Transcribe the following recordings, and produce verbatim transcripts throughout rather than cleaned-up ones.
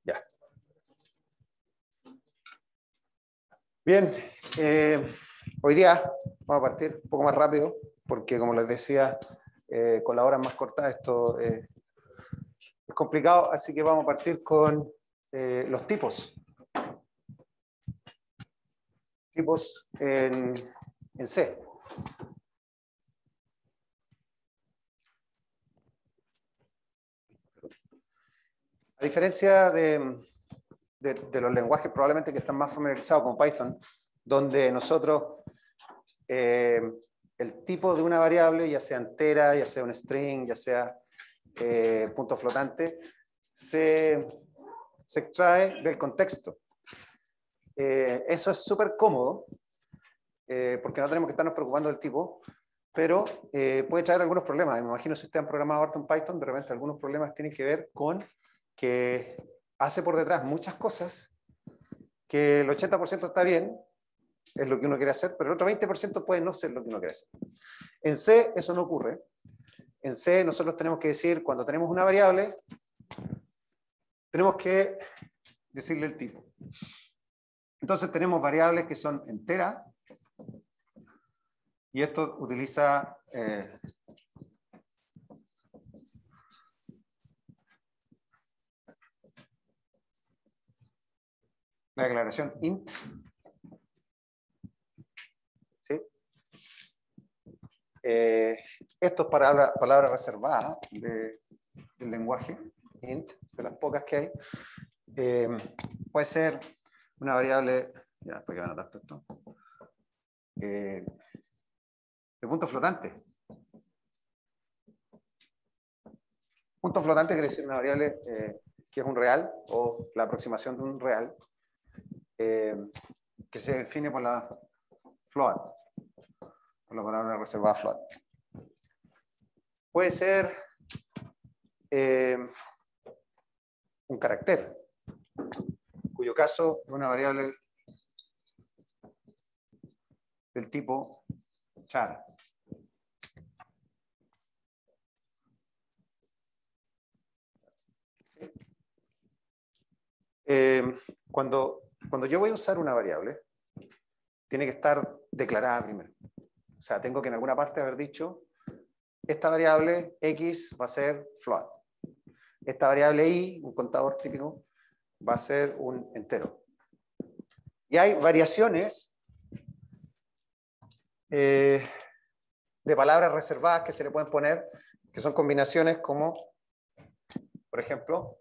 Ya. Bien, eh, hoy día vamos a partir un poco más rápido, porque como les decía, eh, con las horas más cortas esto eh, es complicado, así que vamos a partir con eh, los tipos. Tipos en, en C. A diferencia de, de, de los lenguajes probablemente que están más familiarizados como Python, donde nosotros eh, el tipo de una variable, ya sea entera, ya sea un string, ya sea eh, punto flotante, se, se extrae del contexto. Eh, eso es súper cómodo, eh, porque no tenemos que estarnos preocupando del tipo, pero eh, puede traer algunos problemas. Me imagino si ustedes han programado harto en Python, de repente algunos problemas tienen que ver con que hace por detrás muchas cosas, que el ochenta por ciento está bien, es lo que uno quiere hacer, pero el otro veinte por ciento puede no ser lo que uno quiere hacer. En C eso no ocurre. En C nosotros tenemos que decir, cuando tenemos una variable, tenemos que decirle el tipo. Entonces tenemos variables que son enteras, y esto utiliza eh, la declaración int. ¿Sí? Eh, esto es palabra, palabra reservada de, del lenguaje int, de las pocas que hay. Eh, puede ser una variable, ya después que van a dar esto, eh, de punto flotante. Punto flotante quiere decir una variable eh, que es un real o la aproximación de un real eh, que se define por la float, por la palabra reservada float. Puede ser eh, un carácter, en cuyo caso es una variable del tipo char. Eh, cuando, cuando yo voy a usar una variable, tiene que estar declarada primero. O sea, tengo que en alguna parte haber dicho, esta variable X va a ser float. Esta variable Y, un contador típico, va a ser un entero. Y hay variaciones eh, de palabras reservadas que se le pueden poner, que son combinaciones como, por ejemplo,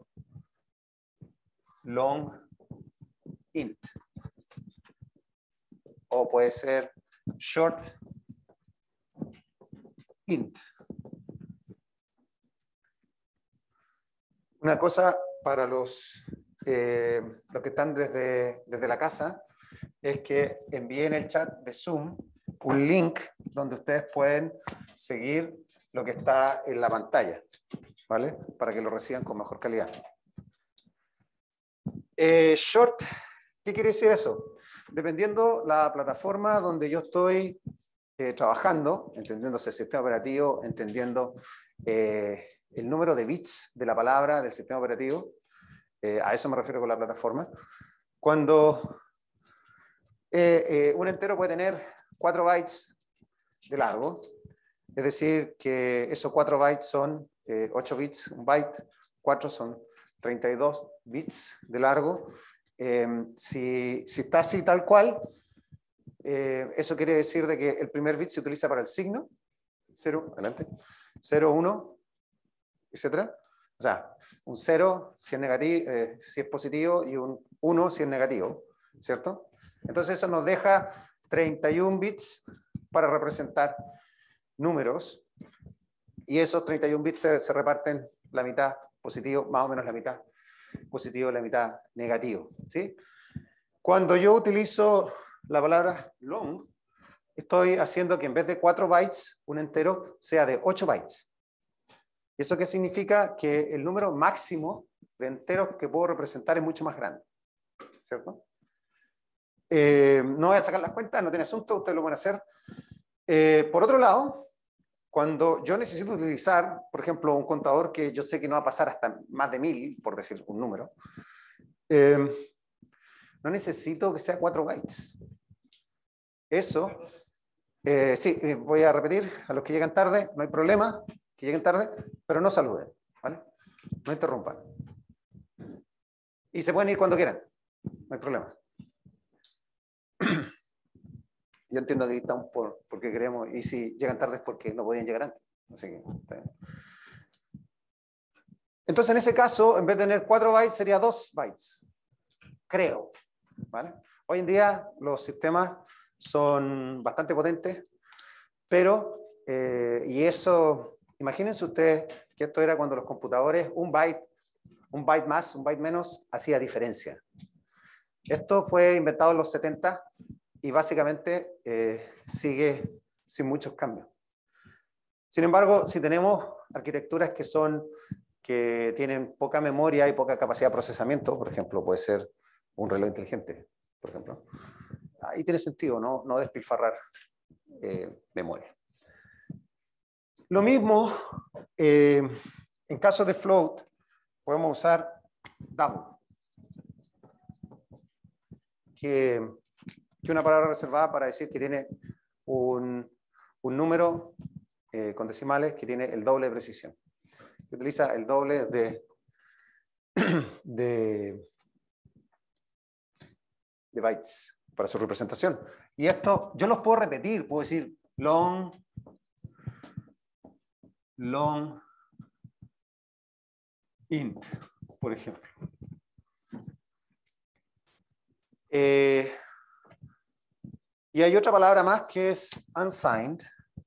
long int. O puede ser short int. Una cosa para los, eh, los que están desde, desde la casa es que envíen en el chat de Zoom un link donde ustedes pueden seguir lo que está en la pantalla, ¿vale? Para que lo reciban con mejor calidad. Eh, short, ¿qué quiere decir eso? Dependiendo la plataforma donde yo estoy eh, trabajando, entendiéndose el sistema operativo, entendiendo eh, el número de bits de la palabra del sistema operativo, eh, a eso me refiero con la plataforma. Cuando eh, eh, un entero puede tener cuatro bytes de largo, es decir, que esos cuatro bytes son eh, ocho bits, un byte, cuatro son treinta y dos bits de largo. Eh, si, si está así tal cual, eh, eso quiere decir de que el primer bit se utiliza para el signo, cero, adelante, cero, uno, etcétera. O sea, un cero si es, negativo, eh, si es positivo y un uno si es negativo, ¿cierto? Entonces eso nos deja treinta y un bits para representar números, y esos treinta y un bits se, se reparten la mitad positivo, más o menos la mitad positivo y la mitad negativo, ¿sí? Cuando yo utilizo la palabra long, estoy haciendo que en vez de cuatro bytes, un entero sea de ocho bytes. ¿Y eso qué significa? Que el número máximo de enteros que puedo representar es mucho más grande, ¿cierto? Eh, no voy a sacar las cuentas, no tiene asunto, ustedes lo van a hacer. Eh, por otro lado, cuando yo necesito utilizar, por ejemplo, un contador que yo sé que no va a pasar hasta más de mil, por decir un número, Eh, no necesito que sea cuatro bytes. Eso, eh, sí, voy a repetir a los que llegan tarde, no hay problema, que lleguen tarde, pero no saluden, ¿vale? No interrumpan. Y se pueden ir cuando quieran, no hay problema. Yo entiendo que estamos por, porque queremos, y si llegan tarde es porque no podían llegar antes. Así que, está bien. Entonces, en ese caso, en vez de tener cuatro bytes, sería dos bytes. Creo. ¿Vale? Hoy en día los sistemas son bastante potentes, pero, eh, y eso, imagínense ustedes que esto era cuando los computadores, un byte, un byte más, un byte menos, hacía diferencia. Esto fue inventado en los setenta y básicamente eh, sigue sin muchos cambios. Sin embargo, si tenemos arquitecturas que son, que tienen poca memoria y poca capacidad de procesamiento, por ejemplo, puede ser un reloj inteligente, por ejemplo, ahí tiene sentido, no, no despilfarrar eh, memoria. Lo mismo, eh, en caso de float, podemos usar double, que que una palabra reservada para decir que tiene un, un número eh, con decimales que tiene el doble de precisión. Se utiliza el doble de, de, de bytes para su representación. Y esto yo los puedo repetir, puedo decir long, long int, por ejemplo. Eh, y hay otra palabra más que es unsigned,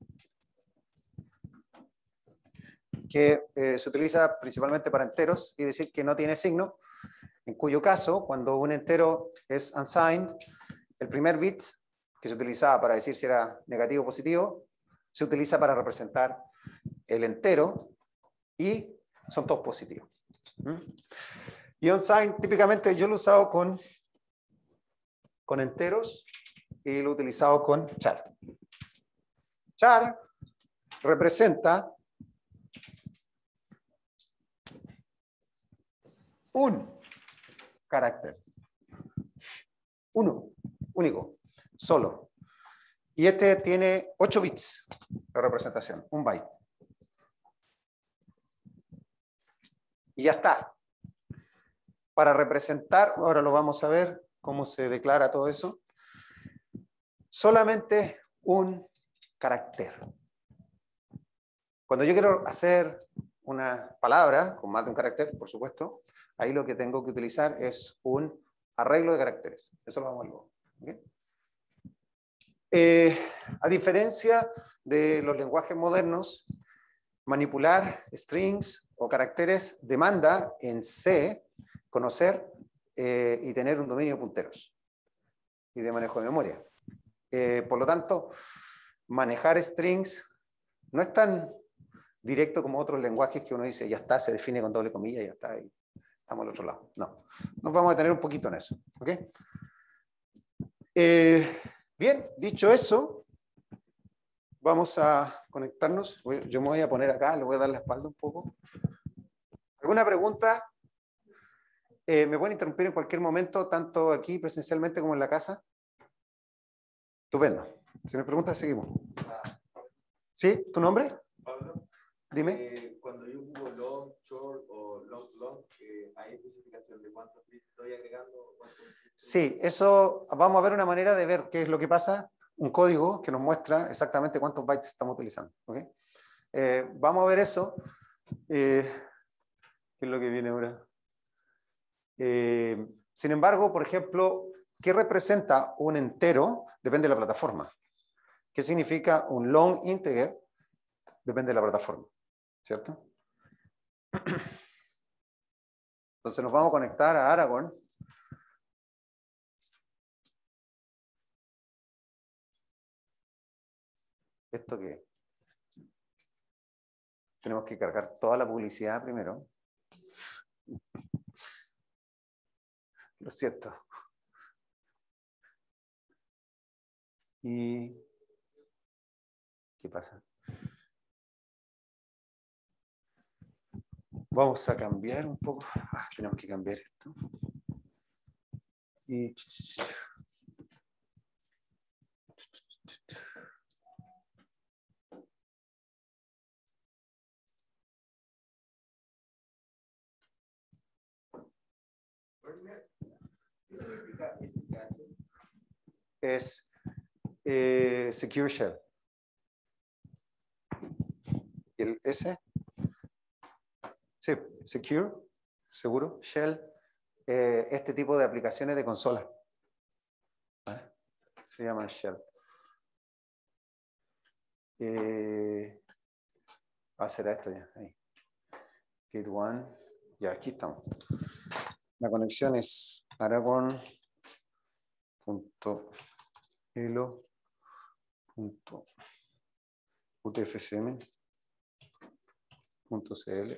que eh, se utiliza principalmente para enteros y decir que no tiene signo, en cuyo caso, cuando un entero es unsigned, el primer bit que se utilizaba para decir si era negativo o positivo, se utiliza para representar el entero y son todos positivos. ¿Mm? Y unsigned típicamente yo lo he usado con, con enteros y lo he utilizado con char. Char representa un carácter. Uno, único, solo. Y este tiene ocho bits de representación, un byte. Y ya está. Para representar, ahora lo vamos a ver cómo se declara todo eso, solamente un carácter. Cuando yo quiero hacer una palabra con más de un carácter, por supuesto, ahí lo que tengo que utilizar es un arreglo de caracteres. Eso lo vamos a ver luego. ¿Okay? Eh, a diferencia de los lenguajes modernos, manipular strings o caracteres demanda en C conocer eh, y tener un dominio de punteros y de manejo de memoria. Eh, por lo tanto, manejar strings no es tan directo como otros lenguajes que uno dice, ya está, se define con doble comilla y ya está, y estamos al otro lado. No, nos vamos a detener un poquito en eso. ¿Okay? Eh, bien, dicho eso, vamos a conectarnos. Yo me voy a poner acá, le voy a dar la espalda un poco. ¿Alguna pregunta? Eh, ¿Me pueden interrumpir en cualquier momento, tanto aquí presencialmente como en la casa? Estupendo. Si me preguntas, seguimos. ¿Sí? ¿Tu nombre? Pablo. Dime. Eh, cuando yo ocupo long, short o long, long, eh, ¿hay especificación de cuántos bits estoy agregando? Sí, eso vamos a ver una manera de ver qué es lo que pasa. Un código que nos muestra exactamente cuántos bytes estamos utilizando. ¿Okay? Eh, vamos a ver eso. Eh, ¿Qué es lo que viene ahora? Eh, sin embargo, por ejemplo, ¿qué representa un entero? Depende de la plataforma. ¿Qué significa un long integer? Depende de la plataforma, ¿cierto? Entonces nos vamos a conectar a Aragon. ¿Esto qué? Tenemos que cargar toda la publicidad primero. Lo siento. ¿Y qué pasa? Vamos a cambiar un poco. Ah, tenemos que cambiar esto. Y es eh, Secure Shell. ¿Y el S? Sí, Secure, seguro, Shell, eh, este tipo de aplicaciones de consola. ¿Vale? Se llaman Shell. Eh, ah, será esto ya. Ahí. Gate one. Ya, aquí estamos. La conexión es aragon.elo.utfsm.cl.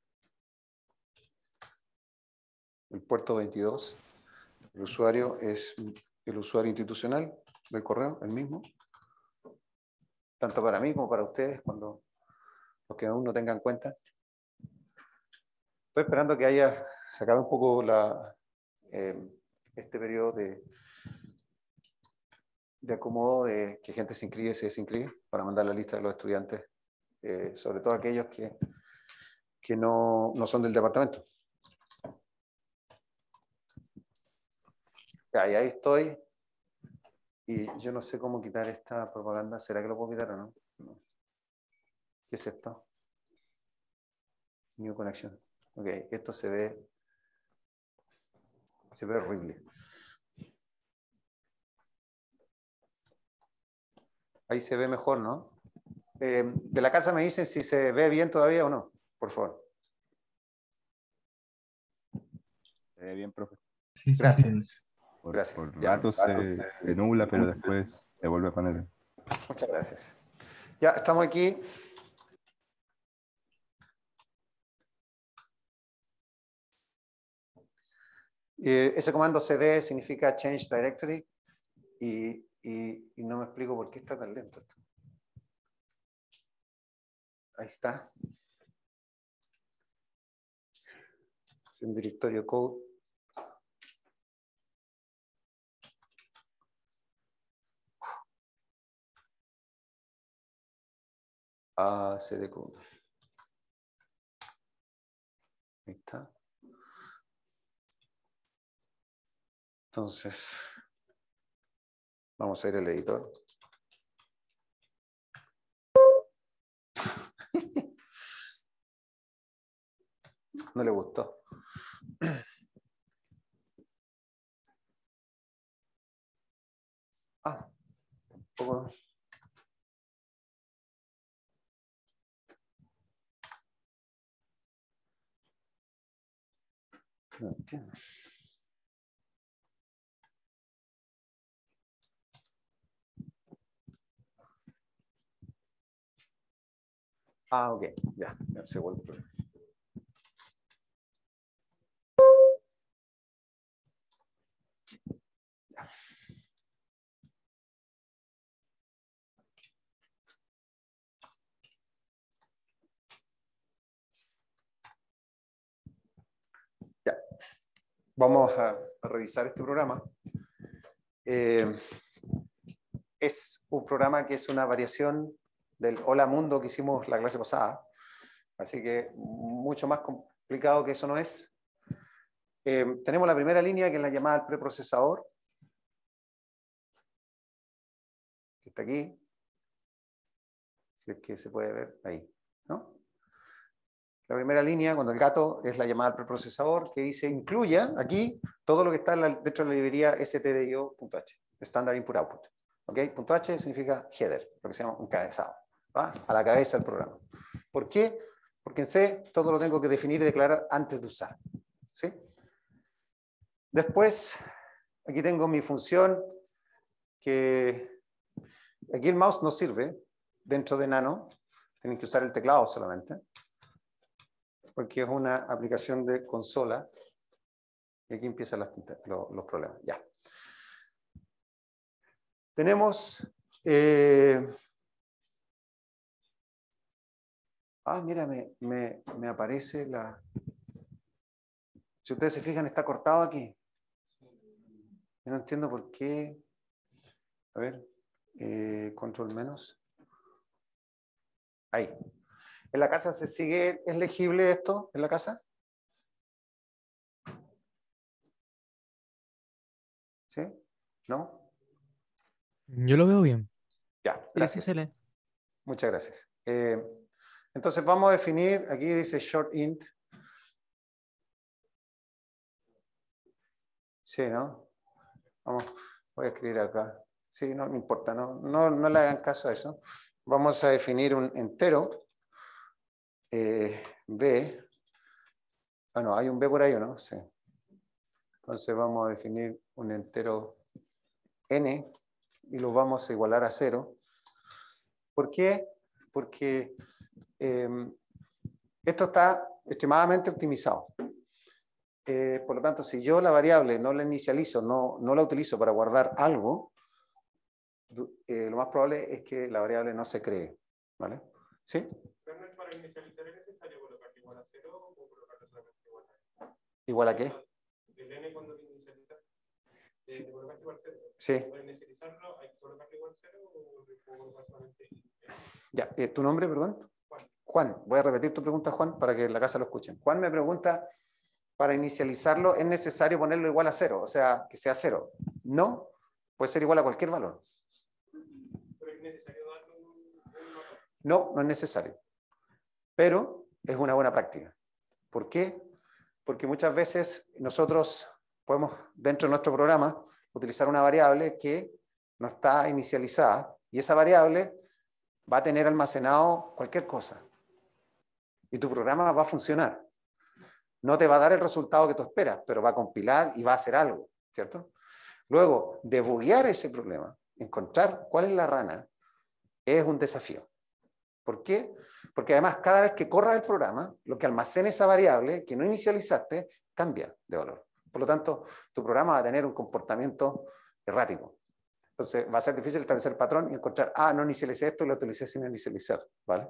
El puerto veintidós. El usuario es el usuario institucional del correo, el mismo. Tanto para mí como para ustedes, cuando los que aún no tengan cuenta. Estoy esperando que haya, se acabe un poco la, eh, este periodo de, de acomodo de que gente se inscribe y se desinscribe para mandar la lista de los estudiantes, eh, sobre todo aquellos que, que no, no son del departamento. Ya, y ahí estoy. Y yo no sé cómo quitar esta propaganda. ¿Será que lo puedo quitar o no? No. ¿Qué es esto? New connection. Ok, esto se ve, se ve horrible. Ahí se ve mejor, ¿no? Eh, de la casa me dicen si se ve bien todavía o no, por favor. Se ve bien, profe. Sí, se Gracias. entiende. Por, Gracias. por Ya. rato se, se nubla, pero después se vuelve a poner. Muchas gracias. Ya, estamos aquí. Eh, ese comando cd significa change directory y, y, y no me explico por qué está tan lento esto. Ahí está. Es un directorio code. A cd code. Ahí está. Entonces, vamos a ir al editor. No le gustó. Ah, un poco. No entiendo. Ah, ok, ya, ya se vuelve el problema. Ya. Ya. Vamos a, a revisar este programa. Eh, es un programa que es una variación del Hola Mundo que hicimos la clase pasada. Así que mucho más complicado que eso no es. Eh, tenemos la primera línea que es la llamada al preprocesador. Que está aquí. Si es que se puede ver ahí, ¿no? La primera línea, cuando el gato es la llamada al preprocesador, que dice incluya aquí todo lo que está en la, dentro de la librería stdio.h, Standard Input Output. ¿Ok? Punto H significa header, lo que se llama un cabezado. ¿Va? A la cabeza del programa. ¿Por qué? Porque en C todo lo tengo que definir y declarar antes de usar. ¿Sí? Después, aquí tengo mi función que aquí el mouse no sirve dentro de Nano. Tienen que usar el teclado solamente. Porque es una aplicación de consola. Y aquí empiezan las, los, los problemas. Ya. Tenemos... Eh, ah, mira, me, me, me aparece la... Si ustedes se fijan, está cortado aquí. Yo no entiendo por qué. A ver, eh, control menos. Ahí. ¿En la casa se sigue, es legible esto en la casa? ¿Sí? ¿No? Yo lo veo bien. Ya, Sí, sí gracias. se lee. Muchas gracias. Eh, entonces vamos a definir, aquí dice short int. Sí, ¿no? Vamos, voy a escribir acá. Sí, no, no importa, no, no, no le hagan caso a eso. Vamos a definir un entero. Eh, B. Ah, no, hay un B por ahí, ¿o no? Sí. Entonces vamos a definir un entero n y lo vamos a igualar a cero. ¿Por qué? Porque eh, esto está extremadamente optimizado. Eh, por lo tanto, si yo la variable no la inicializo, no, no la utilizo para guardar algo, eh, lo más probable es que la variable no se cree. ¿Vale? ¿Sí? Para inicializar es necesario colocarle igual a cero o colocarle solamente igual a n. ¿Igual a qué? El n cuando lo inicializa, Sí. le colocaste igual cero. Sí. Para inicializarlo, ¿hay que colocarle igual cero o le puedo colocar solamente n? Ya, eh, ¿tu nombre, perdón? Juan. Juan, voy a repetir tu pregunta, Juan, para que en la casa lo escuchen. Juan me pregunta, para inicializarlo es necesario ponerlo igual a cero, o sea, que sea cero. No, puede ser igual a cualquier valor. ¿Pero es necesario darle un, un valor? No, no es necesario. Pero es una buena práctica. ¿Por qué? Porque muchas veces nosotros podemos, dentro de nuestro programa, utilizar una variable que no está inicializada y esa variable va a tener almacenado cualquier cosa. Y tu programa va a funcionar. No te va a dar el resultado que tú esperas, pero va a compilar y va a hacer algo, ¿cierto? Luego, debuguear ese problema, encontrar cuál es la rana, es un desafío. ¿Por qué? Porque además, cada vez que corras el programa, lo que almacena esa variable que no inicializaste, cambia de valor. Por lo tanto, tu programa va a tener un comportamiento errático. Entonces, va a ser difícil establecer patrón y encontrar, ah, no inicialicé esto y lo utilicé sin inicializar, ¿vale?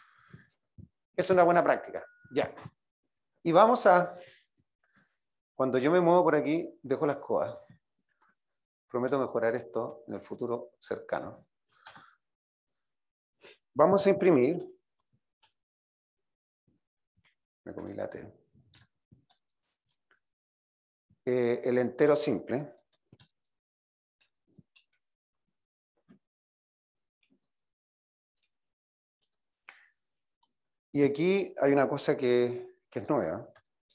Es una buena práctica. Ya. Y vamos a, cuando yo me muevo por aquí, dejo las cosas. Prometo mejorar esto en el futuro cercano. Vamos a imprimir. Me comí la T. Eh, el entero simple. Y aquí hay una cosa que, que es nueva.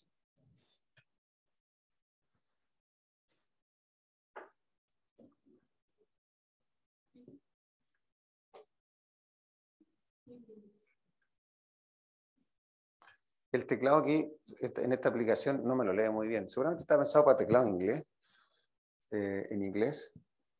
El teclado aquí, en esta aplicación, no me lo lee muy bien. Seguramente está pensado para teclado en inglés. Eh, en inglés.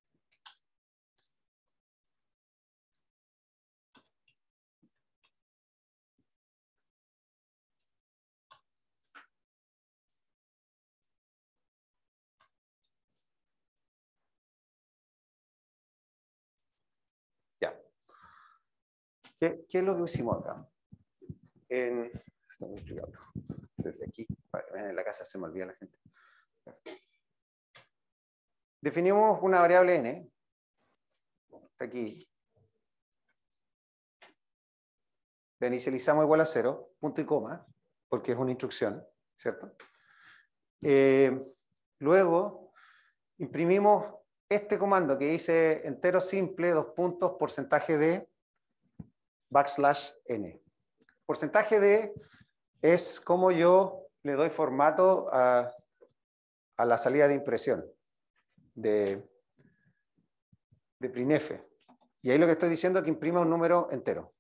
Ya. ¿Qué, ¿Qué es lo que hicimos acá? En, desde aquí, en la casa se me olvida la gente. Definimos una variable n. Está aquí. La inicializamos igual a cero, punto y coma, porque es una instrucción, ¿cierto? Eh, luego, imprimimos este comando que dice entero simple, dos puntos, porcentaje de backslash n. Porcentaje de es como yo le doy formato a, a la salida de impresión de, de printf. Y ahí lo que estoy diciendo es que imprima un número entero.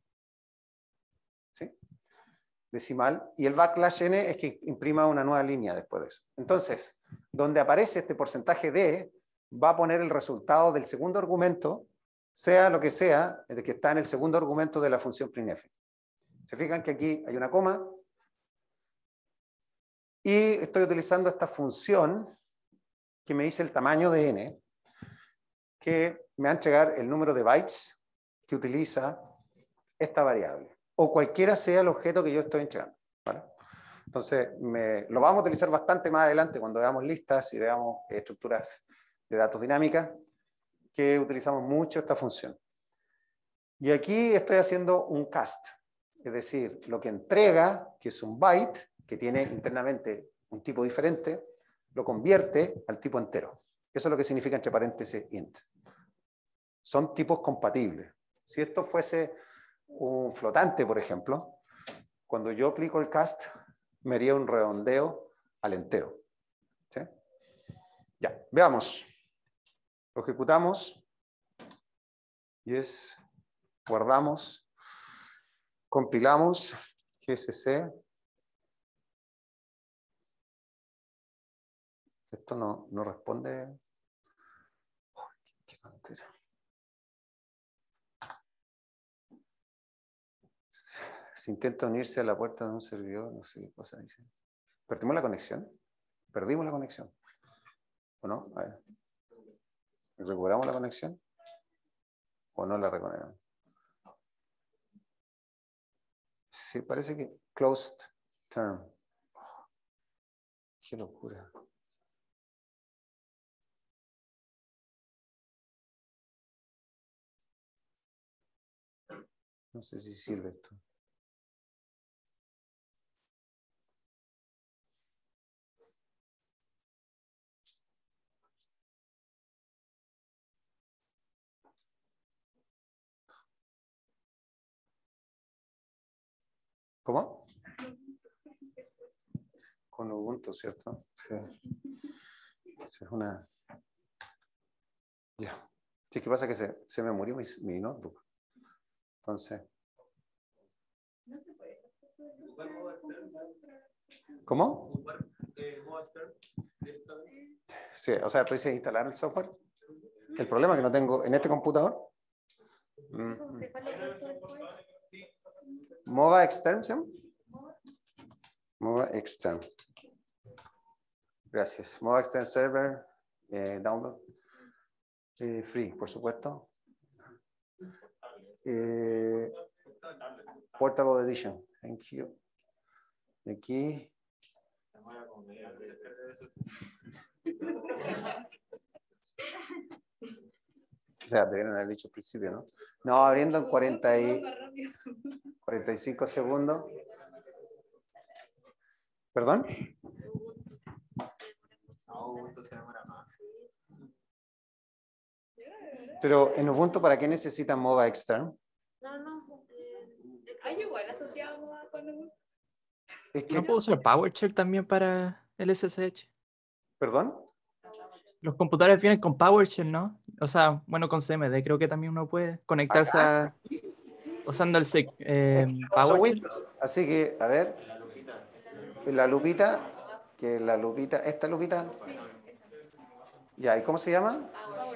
¿Sí? Decimal. Y el backslash n es que imprima una nueva línea después de eso. Entonces, donde aparece este porcentaje de, va a poner el resultado del segundo argumento, sea lo que sea, de que está en el segundo argumento de la función printf. Se fijan que aquí hay una coma y estoy utilizando esta función que me dice el tamaño de n, que me va a entregar el número de bytes que utiliza esta variable, o cualquiera sea el objeto que yo estoy entregando, ¿vale? Entonces, me, lo vamos a utilizar bastante más adelante cuando veamos listas y veamos eh, estructuras de datos dinámicas, que utilizamos mucho esta función. Y aquí estoy haciendo un cast, es decir, lo que entrega, que es un byte, que tiene internamente un tipo diferente, lo convierte al tipo entero. Eso es lo que significa entre paréntesis int. Son tipos compatibles. Si esto fuese un flotante, por ejemplo, cuando yo aplico el cast, me haría un redondeo al entero. ¿Sí? Ya, veamos. Lo ejecutamos. Yes. Guardamos. Compilamos. G S C. Esto no, no responde. Oh, qué tontera. Si intenta unirse a la puerta de un servidor, no sé qué cosa dice. ¿Perdimos la conexión? Perdimos la conexión. ¿O no? A ver. ¿Recuperamos la conexión? ¿O no la recuperamos? Sí, parece que closed term. Oh, qué locura. No sé si sirve esto. ¿Cómo? Con Ubuntu, ¿cierto? Sí. Es una... Ya. Sí, ¿qué pasa? Que se, se me murió mi, mi notebook. Entonces... ¿Cómo? Sí, o sea, tú dices instalar el software. El problema es que no tengo en este computador. Mm. Mova Extern, ¿sí? Mova Extern. Gracias. Mova Extern Server, eh, download. Eh, free, por supuesto. Eh, Portable Edition. Thank you. Y aquí. O sea, debieron haber dicho al principio, ¿no? No, abriendo en cuarenta y, cuarenta y cinco segundos. ¿Perdón? Pero en Ubuntu, ¿para qué necesitan Mova Extern? No, no. Eh, ¿Hay igual asociado a con Ubuntu? Es que, ¿No puedo usar PowerShell también para el S S H? ¿perdón? Los computadores vienen con PowerShell, ¿no? O sea, bueno, con C M D creo que también uno puede conectarse ¿Acá? a, usando el sec- eh, Es que yo uso PowerShell. Windows. Así que, a ver. La lupita, que la lupita, esta lupita. Ya, ¿y cómo se llama?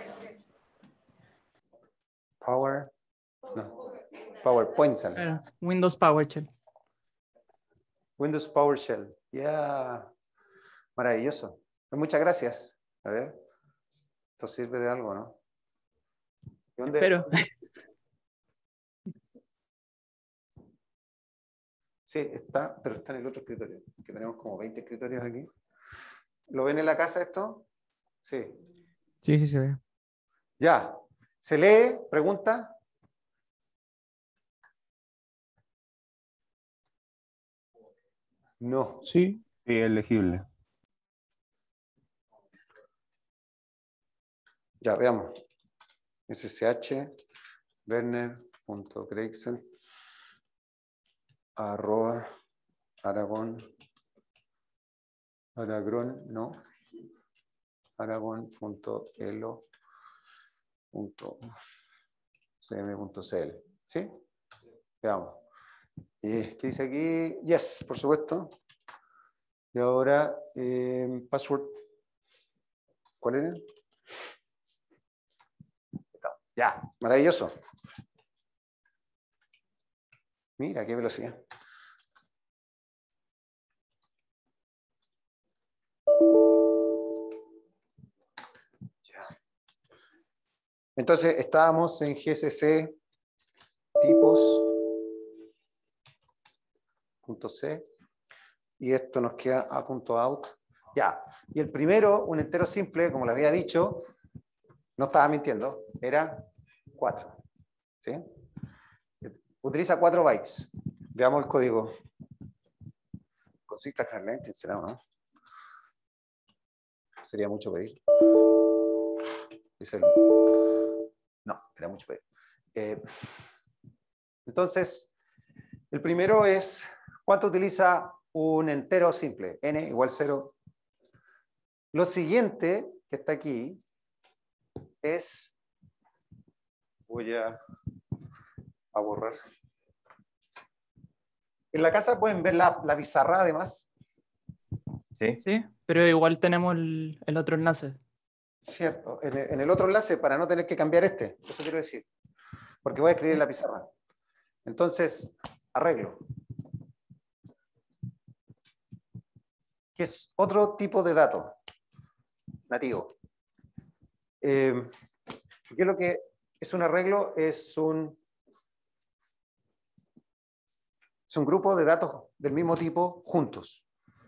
Power. No. PowerPoint sale. Claro, Windows PowerShell. Windows PowerShell. Ya. Maravilloso. Pues muchas gracias. A ver. Esto sirve de algo, ¿no? ¿Y dónde- Espero. Sí, está, pero está en el otro escritorio, que tenemos como veinte escritorios aquí. ¿Lo ven en la casa esto? Sí. Sí, sí se ve. Ya. ¿Se lee? ¿Pregunta? No. Sí. Sí, es legible. Ya, veamos. ssh werner.gregson arroba aragón aragón no aragón.elo.cm.cl. ¿Sí? Veamos. ¿Y qué dice aquí? Yes, por supuesto. Y ahora, eh, password. ¿Cuál era? Ya, maravilloso. Mira, qué velocidad. Ya. Entonces, estábamos en G C C tipos.c. y esto nos queda a punto out. Ya, y el primero, un entero simple, como le había dicho, no estaba mintiendo, era cuatro. ¿Sí? Utiliza cuatro bytes. Veamos el código. Consista Harlem, será, ¿no? Sería mucho pedir. Es el... No, era mucho pedir. Eh, entonces, el primero es, ¿cuánto utiliza un entero simple? N igual cero. Lo siguiente que está aquí es, voy a, a borrar. En la casa pueden ver la, la pizarra además. Sí. Sí, pero igual tenemos el, el otro enlace. Cierto, en el, en el otro enlace para no tener que cambiar este, eso quiero decir. Porque voy a escribir en la pizarra. Entonces, arreglo. Que es otro tipo de dato nativo. Eh, ¿Qué es lo que es un arreglo? Es un, es un grupo de datos del mismo tipo juntos.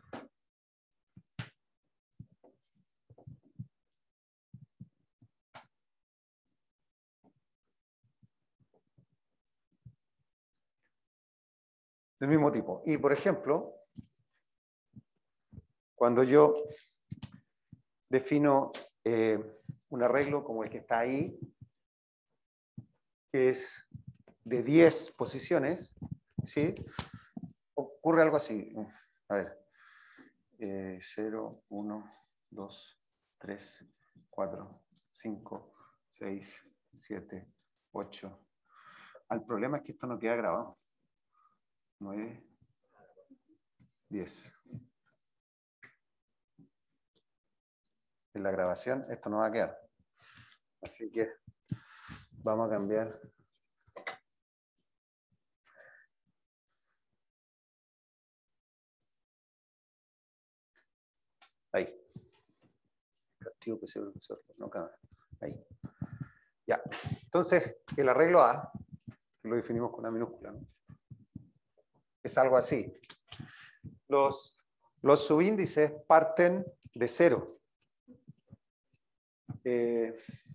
Del mismo tipo. Y, por ejemplo, cuando yo defino eh, un arreglo como el que está ahí, que es de diez posiciones, ¿sí? Ocurre algo así. A ver. Eh, cero, uno, dos, tres, cuatro, cinco, seis, siete, ocho. El problema es que esto no queda grabado. nueve, diez. En la grabación esto no va a quedar. Así que vamos a cambiar. Ahí. Castigo que se profesor, no cada. Ahí. Ya. Entonces, el arreglo A, lo definimos con una minúscula, ¿no? Es algo así. Los, los subíndices parten de cero. Eh,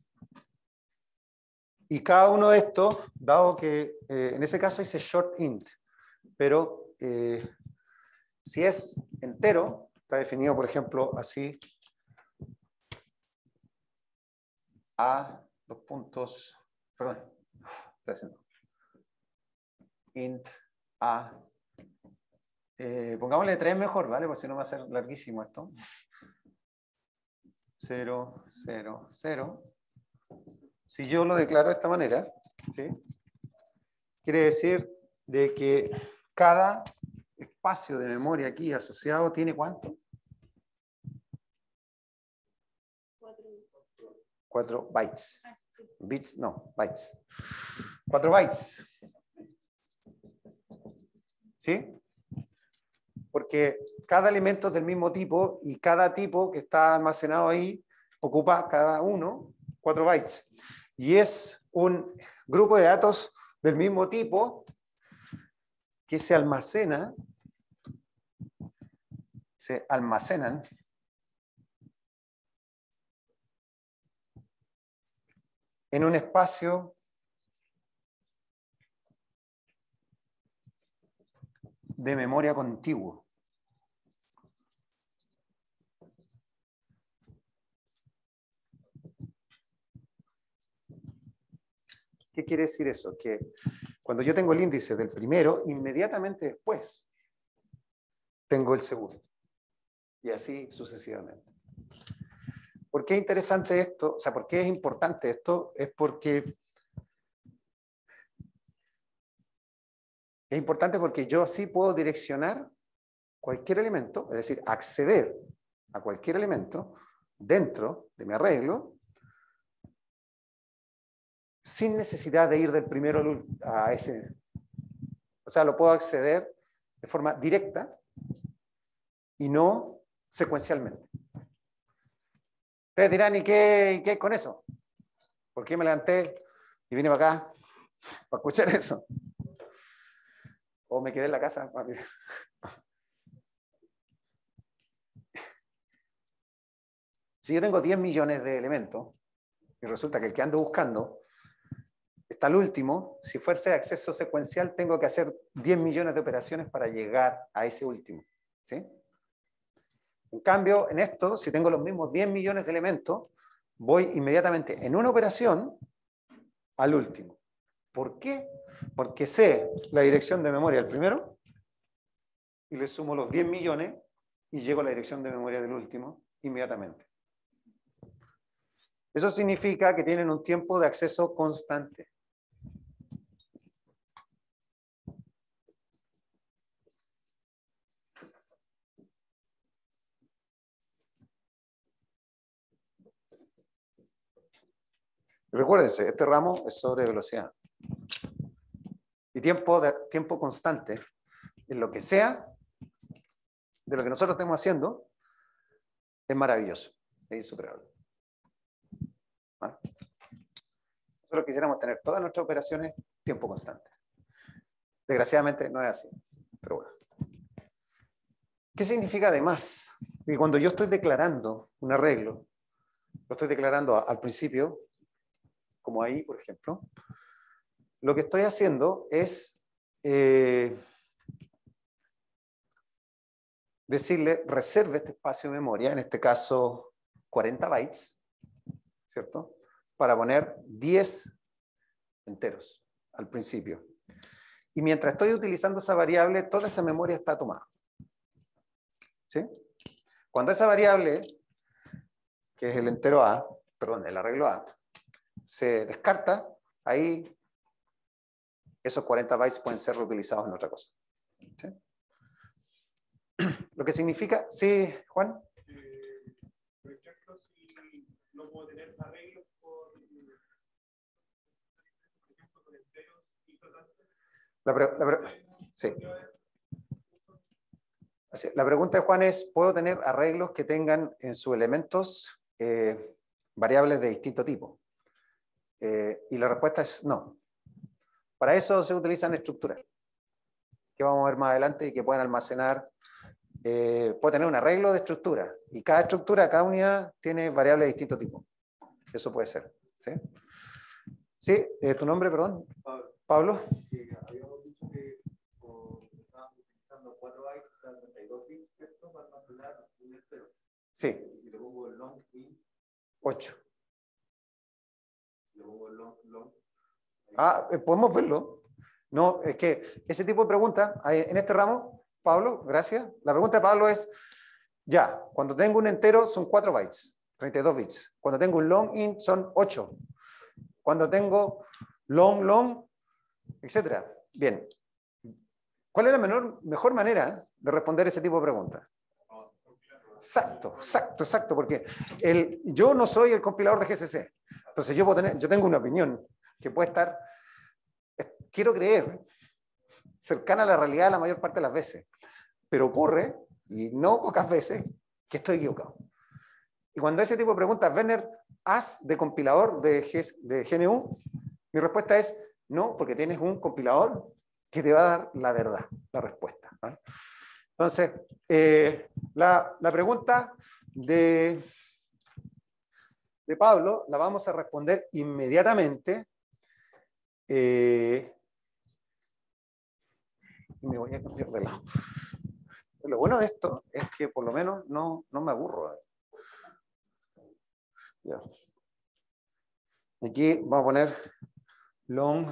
y cada uno de estos, dado que eh, en ese caso dice short int, pero eh, si es entero, está definido, por ejemplo, así, a dos puntos, perdón, estoy haciendo, int a, eh, pongámosle tres mejor, ¿vale? Porque si no va a ser larguísimo esto. cero, cero, cero. Si yo lo declaro de esta manera, ¿sí? Quiere decir de que cada espacio de memoria aquí asociado tiene ¿cuánto? Cuatro bytes. Bits, no, bytes. Cuatro bytes. ¿Sí? Porque cada elemento es del mismo tipo y cada tipo que está almacenado ahí ocupa cada uno cuatro bytes. Y es un grupo de datos del mismo tipo que se almacena, se almacenan en un espacio de memoria contiguo. ¿Qué quiere decir eso? Que cuando yo tengo el índice del primero, inmediatamente después tengo el segundo. Y así sucesivamente. ¿Por qué es interesante esto? O sea, ¿por qué es importante esto? Es porque es importante porque yo así puedo direccionar cualquier elemento, es decir, acceder a cualquier elemento dentro de mi arreglo sin necesidad de ir del primero a ese. O sea, lo puedo acceder de forma directa y no secuencialmente. Ustedes dirán, ¿y qué, qué hay con eso? ¿Por qué me levanté y vine para acá para escuchar eso? O me quedé en la casa. Si yo tengo diez millones de elementos, y resulta que el que ando buscando está al último, si fuese acceso secuencial, tengo que hacer diez millones de operaciones para llegar a ese último. ¿Sí? En cambio, en esto, si tengo los mismos diez millones de elementos, voy inmediatamente en una operación al último. ¿Por qué? Porque sé la dirección de memoria del primero y le sumo los diez millones y llego a la dirección de memoria del último inmediatamente. Eso significa que tienen un tiempo de acceso constante. Recuérdense, este ramo es sobre velocidad. Y tiempo, de, tiempo constante, en lo que sea, de lo que nosotros estemos haciendo, es maravilloso, es insuperable. ¿Vale? Nosotros quisiéramos tener todas nuestras operaciones tiempo constante. Desgraciadamente no es así, pero bueno. ¿Qué significa además? Que cuando yo estoy declarando un arreglo, lo estoy declarando al principio, como ahí, por ejemplo, lo que estoy haciendo es eh, decirle reserve este espacio de memoria, en este caso cuarenta bytes, ¿cierto? Para poner diez enteros al principio. Y mientras estoy utilizando esa variable, toda esa memoria está tomada. ¿Sí? Cuando esa variable, que es el entero A, perdón, el arreglo A, se descarta, ahí esos cuarenta bytes pueden ser reutilizados en otra cosa. ¿Sí? Lo que significa, sí, Juan. Eh, por ejemplo, si no puedo tener arreglos por, por ejemplo, con enteros y flotantes. La, pre, la, pre, sí. Así, la pregunta de Juan es, ¿puedo tener arreglos que tengan en sus elementos eh, variables de distinto tipo? Eh, y la respuesta es no. Para eso se utilizan estructuras, que vamos a ver más adelante y que pueden almacenar. Eh, puede tener un arreglo de estructura, y cada estructura, cada unidad tiene variables de distinto tipo. Eso puede ser. ¿Sí? Sí, eh, ¿tu nombre, perdón? Pablo. Pablo. Sí, habíamos dicho que o, estábamos utilizando cuatro bytes, o sea, treinta y dos bits, ¿cierto? Para almacenar un entero. Sí. Y si le pongo el long in, ocho. si le pongo el long, long. Ah, eh, podemos verlo. No, es que ese tipo de preguntas, en este ramo, Pablo, gracias. La pregunta de Pablo es, ya, cuando tengo un entero son cuatro bytes, treinta y dos bits. Cuando tengo un long int son ocho. Cuando tengo long, long, etcétera. Bien. ¿Cuál es la menor, mejor manera de responder ese tipo de preguntas? Exacto, exacto, exacto, porque el, yo no soy el compilador de G C C. Entonces yo, puedo tener, yo tengo una opinión que puede estar, quiero creer, cercana a la realidad la mayor parte de las veces. Pero ocurre, y no pocas veces, que estoy equivocado. Y cuando ese tipo de preguntas, Werner, ¿has de compilador de, G, de G N U? Mi respuesta es no, porque tienes un compilador que te va a dar la verdad, la respuesta. ¿Vale? Entonces, eh, la, la pregunta de, de Pablo la vamos a responder inmediatamente. Eh, y me voy a cambiar de lado. Lo bueno de esto es que por lo menos no, no me aburro. Ya. Aquí vamos a poner long,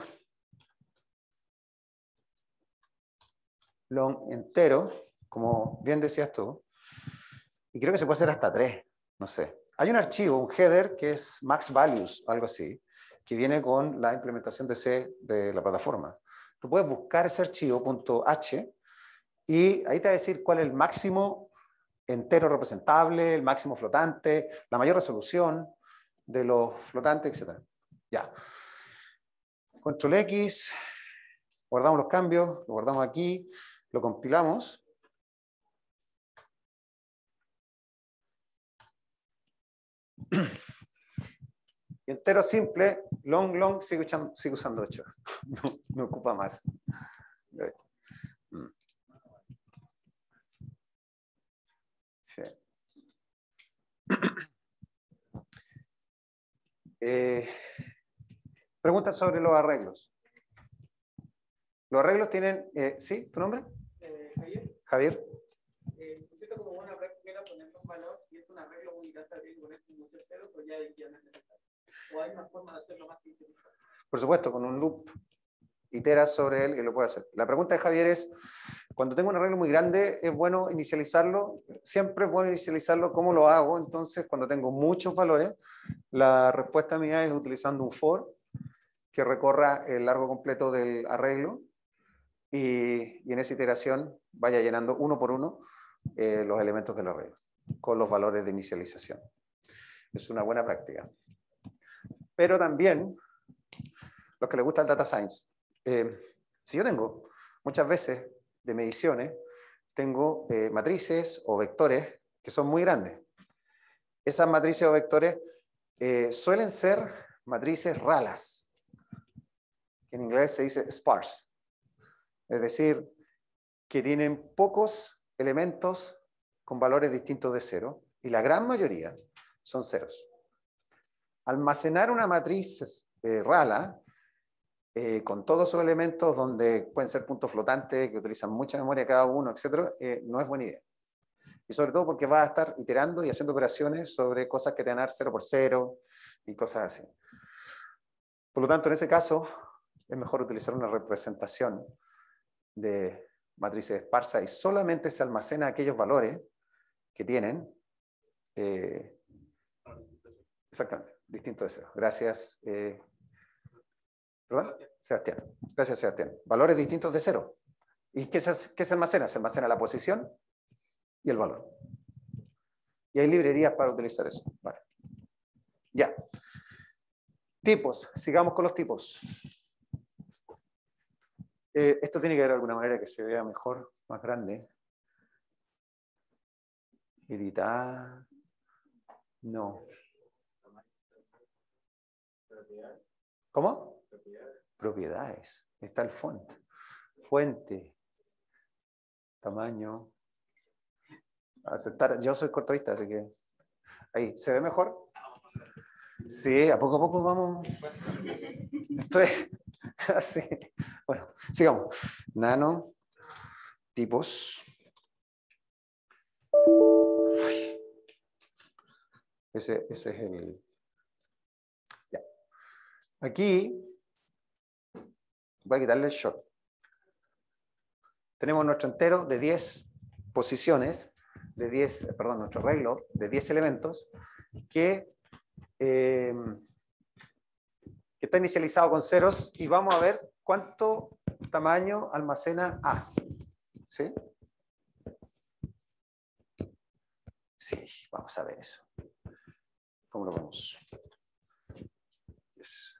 long entero, como bien decías tú. Y creo que se puede hacer hasta tres, no sé. Hay un archivo, un header, que es max values, algo así, que viene con la implementación de C de la plataforma. Tú puedes buscar ese archivo .h y ahí te va a decir cuál es el máximo entero representable, el máximo flotante, la mayor resolución de los flotantes, etcétera. Ya. Control X, guardamos los cambios, lo guardamos aquí, lo compilamos. Y entero simple, long, long, sigue usando, sigue usando ocho. No, no ocupa más. Sí. Eh, preguntas sobre los arreglos. Los arreglos tienen, eh, ¿sí? ¿Tu nombre? Eh, Javier, Javier. eh, ¿siento como buena práctica ponerle un valor si es un arreglo muy grande bien con este muchos ceros o ya, ya no es necesario? ¿O hay una forma de hacerlo más interesante? Por supuesto, con un loop iteras sobre él y lo puede hacer. La pregunta de Javier es, cuando tengo un arreglo muy grande, ¿es bueno inicializarlo? Siempre es bueno inicializarlo. ¿Cómo lo hago? Entonces, cuando tengo muchos valores, la respuesta mía es utilizando un for que recorra el largo completo del arreglo y, y en esa iteración vaya llenando uno por uno eh, los elementos del arreglo con los valores de inicialización. Es una buena práctica. Pero también, los que les gusta el data science, eh, si yo tengo muchas veces de mediciones, tengo eh, matrices o vectores que son muy grandes. Esas matrices o vectores eh, suelen ser matrices ralas, que en inglés se dice sparse, es decir, que tienen pocos elementos con valores distintos de cero, y la gran mayoría son ceros. Almacenar una matriz eh, rala eh, con todos sus elementos, donde pueden ser puntos flotantes, que utilizan mucha memoria cada uno, etcétera, eh, no es buena idea. Y sobre todo porque vas a estar iterando y haciendo operaciones sobre cosas que te van a dar cero por cero y cosas así. Por lo tanto, en ese caso, es mejor utilizar una representación de matrices esparsas y solamente se almacena aquellos valores que tienen eh, exactamente, distintos de cero. Gracias. Eh, ¿Perdón? Sebastián. Gracias, Sebastián. Valores distintos de cero. ¿Y qué se, qué se almacena? Se almacena la posición y el valor. Y hay librerías para utilizar eso. Vale. Ya. Tipos. Sigamos con los tipos. Eh, esto tiene que haber alguna manera que se vea mejor, más grande. Editar. No. ¿Cómo? Propiedades. Está el font. Fuente. Tamaño. Aceptar. Yo soy cortoísta, así que ahí. ¿Se ve mejor? Sí, a poco a poco vamos. Esto es así. Bueno, sigamos. Nano. Tipos. Ese, ese es el... Ya. Aquí voy a quitarle el short. Tenemos nuestro entero de diez posiciones, de diez, perdón, nuestro arreglo de diez elementos que, eh, que está inicializado con ceros y vamos a ver cuánto tamaño almacena A. ¿Sí? Sí, vamos a ver eso. ¿Cómo lo vemos? Yes.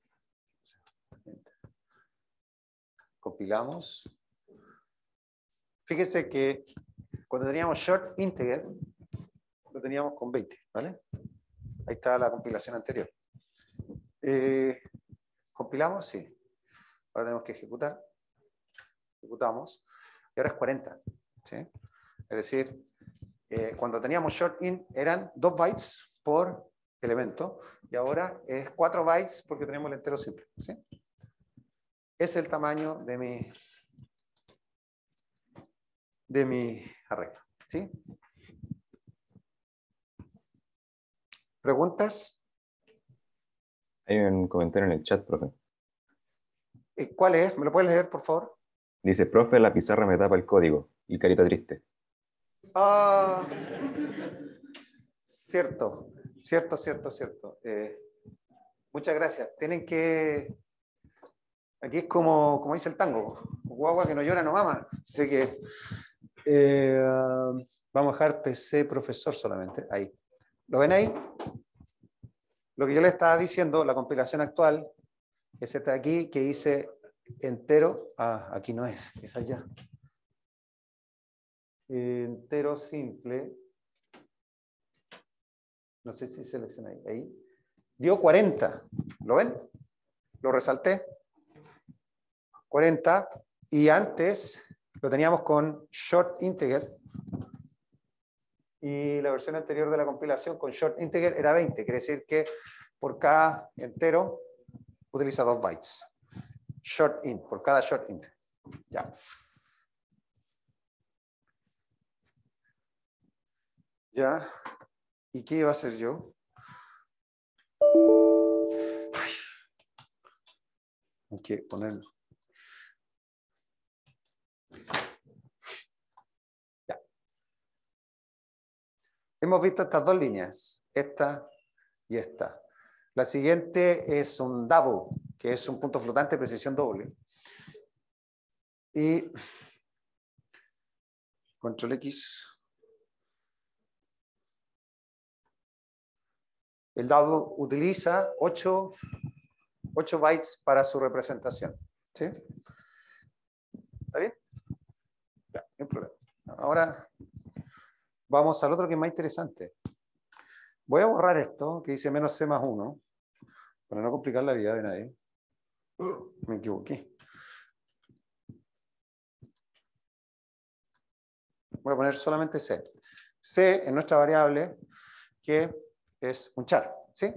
Compilamos. Fíjense que cuando teníamos short integer, lo teníamos con veinte, ¿vale? Ahí está la compilación anterior. Eh, ¿Compilamos? Sí. Ahora tenemos que ejecutar. Ejecutamos. Y ahora es cuarenta. ¿Sí? Es decir, eh, cuando teníamos short int eran dos bytes por elemento y ahora es cuatro bytes porque tenemos el entero simple. ¿Sí? Es el tamaño de mi, de mi arreglo. ¿Sí? ¿Preguntas? Hay un comentario en el chat, profe. ¿Cuál es? ¿Me lo puedes leer, por favor? Dice, profe, la pizarra me tapa el código. Y carita triste. Ah, cierto, cierto, cierto, cierto. Eh, muchas gracias. Tienen que... Aquí es como, como dice el tango. Guagua que no llora no mama. Así que eh, vamos a dejar P C profesor solamente. Ahí. ¿Lo ven ahí? Lo que yo les estaba diciendo, la compilación actual, es esta de aquí que dice entero. Ah, aquí no es, es allá. Entero simple. No sé si selecciona ahí. Ahí. Dio cuarenta. ¿Lo ven? Lo resalté. cuarenta. Y antes lo teníamos con short integer. Y la versión anterior de la compilación con short integer era veinte. Quiere decir que por cada entero utiliza dos bytes. Short int, por cada short int. Ya. Ya. ¿Y qué iba a hacer yo? Ay. Hay que ponerlo. Ya. Hemos visto estas dos líneas, esta y esta. La siguiente es un double, que es un punto flotante de precisión doble. Y control X. El double utiliza ocho bytes para su representación. ¿Sí? ¿Está bien? Ya, no hay problema. Ahora vamos al otro que es más interesante. Voy a borrar esto que dice menos C más uno para no complicar la vida de nadie. Uh, me equivoqué. Voy a poner solamente C. C es nuestra variable que es un char. ¿Sí?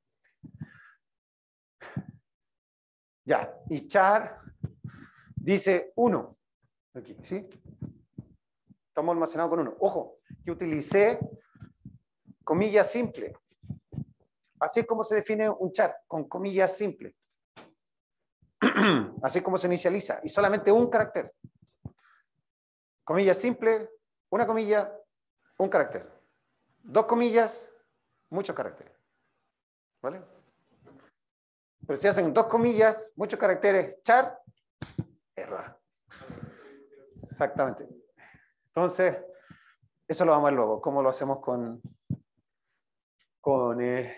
Ya. Y char dice uno. Aquí, ¿sí? Estamos almacenados con uno. Ojo, que utilicé comillas simple. Así es como se define un char, con comillas simple. Así es como se inicializa. Y solamente un carácter. Comillas simple, una comilla, un carácter. Dos comillas, muchos caracteres. ¿Vale? Pero si hacen dos comillas, muchos caracteres, char, error. Exactamente. Entonces, eso lo vamos a ver luego. ¿Cómo lo hacemos con, con eh,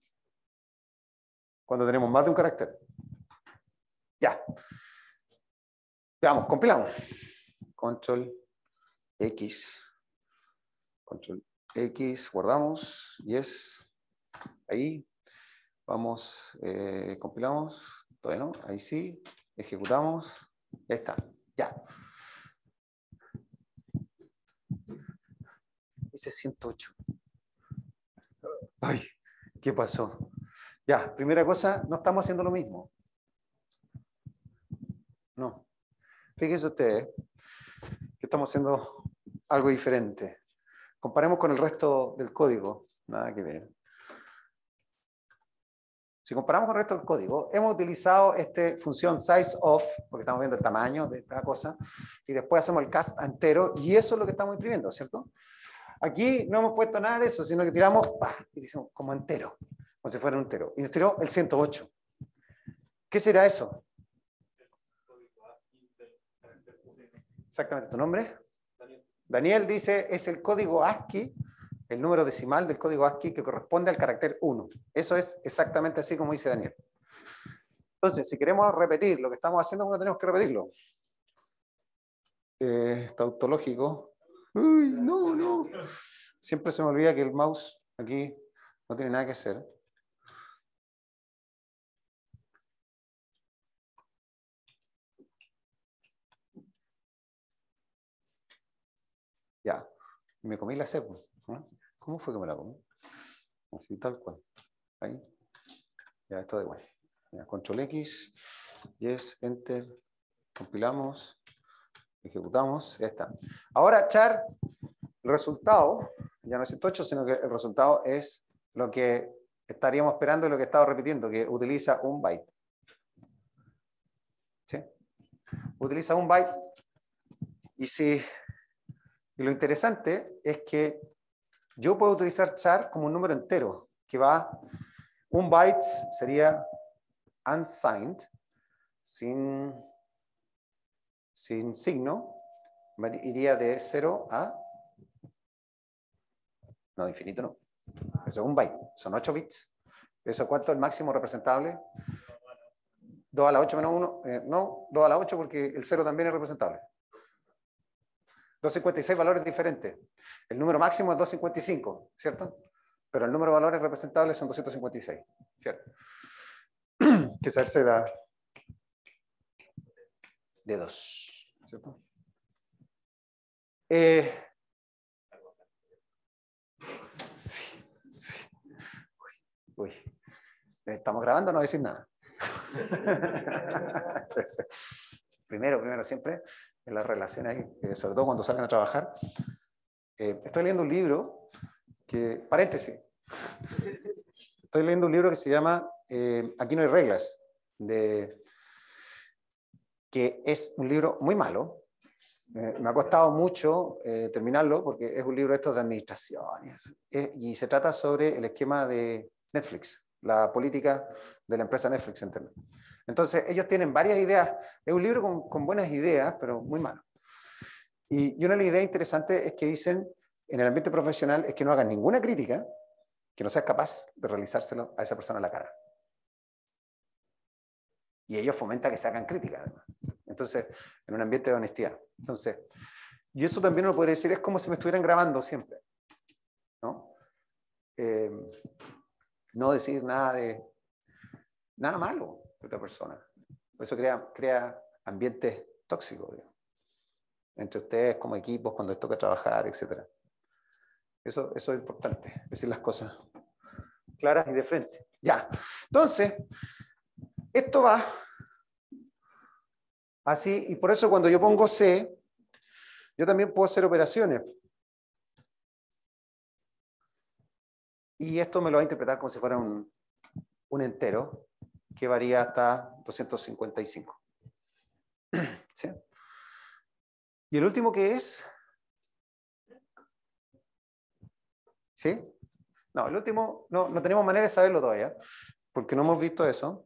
cuando tenemos más de un carácter? Ya. Veamos, compilamos. Control X. Control X, guardamos. Yes. Ahí. Vamos, eh, compilamos. Todavía no. Ahí sí. Ejecutamos. Ya está. Ya. Dice ciento ocho. Ay, ¿qué pasó? Ya, primera cosa, no estamos haciendo lo mismo. No. Fíjense ustedes que estamos haciendo algo diferente. Comparemos con el resto del código. Nada que ver. Si comparamos con el resto del código, hemos utilizado esta función sizeOf, porque estamos viendo el tamaño de cada cosa, y después hacemos el cast entero, y eso es lo que estamos imprimiendo, ¿cierto? Aquí no hemos puesto nada de eso, sino que tiramos, ¡pah! Y decimos como entero, como si fuera un entero. Y nos tiró el ciento ocho. ¿Qué será eso? Exactamente, ¿tu nombre? Daniel dice, es el código ASCII, el número decimal del código ASCII que corresponde al carácter uno. Eso es exactamente así como dice Daniel. Entonces, si queremos repetir lo que estamos haciendo, bueno, tenemos que repetirlo. Eh, tautológico. Uy, no, no. Siempre se me olvida que el mouse aquí no tiene nada que hacer. Ya, me comí la C. ¿No? ¿Cómo fue que me la comí? Así tal cual. Ahí. Ya, esto da igual. Ya, control X, yes, enter, compilamos, ejecutamos, ya está. Ahora, char, el resultado, ya no es ciento ocho, sino que el resultado es lo que estaríamos esperando y lo que he estado repitiendo, que utiliza un byte. ¿Sí? Utiliza un byte. Y si y lo interesante es que yo puedo utilizar char como un número entero, que va, un byte sería unsigned, sin, sin signo, iría de cero a, no, infinito no, eso es un byte, son ocho bits. ¿Eso cuánto es el máximo representable? dos a la ocho menos uno, eh, no, dos a la ocho porque el cero también es representable. doscientos cincuenta y seis valores diferentes. El número máximo es doscientos cincuenta y cinco, ¿cierto? Pero el número de valores representables son doscientos cincuenta y seis, ¿cierto? Que hacerse da de dos, ¿cierto? Eh, sí, sí. Uy, uy. Estamos grabando, no voy a decir nada. Sí, sí. Primero, primero, siempre, en las relaciones, eh, sobre todo cuando salen a trabajar. Eh, estoy leyendo un libro que, paréntesis, estoy leyendo un libro que se llama eh, Aquí no hay reglas, de, que es un libro muy malo. Eh, me ha costado mucho eh, terminarlo porque es un libro estos de administración eh, y se trata sobre el esquema de Netflix, la política de la empresa Netflix en Internet. Entonces, ellos tienen varias ideas. Es un libro con, con buenas ideas, pero muy malo. Y, y una de las ideas interesantes es que dicen, en el ambiente profesional, es que no hagan ninguna crítica que no seas capaz de realizárselo a esa persona en la cara. Y ellos fomentan que se hagan críticas, además. Entonces, en un ambiente de honestidad. Entonces, y eso también uno podría decir, es como si me estuvieran grabando siempre, ¿no? Eh, no decir nada de nada malo de otra persona. Por eso crea, crea ambientes tóxicos, digamos, entre ustedes como equipos, cuando les toca trabajar, etcétera. Eso, eso es importante, decir las cosas claras y de frente. Ya, entonces, esto va así, y por eso cuando yo pongo C, yo también puedo hacer operaciones. Y esto me lo va a interpretar como si fuera un, un entero, que varía hasta doscientos cincuenta y cinco. ¿Sí? Y el último que es... ¿Sí? No, el último, no, no tenemos manera de saberlo todavía, porque no hemos visto eso.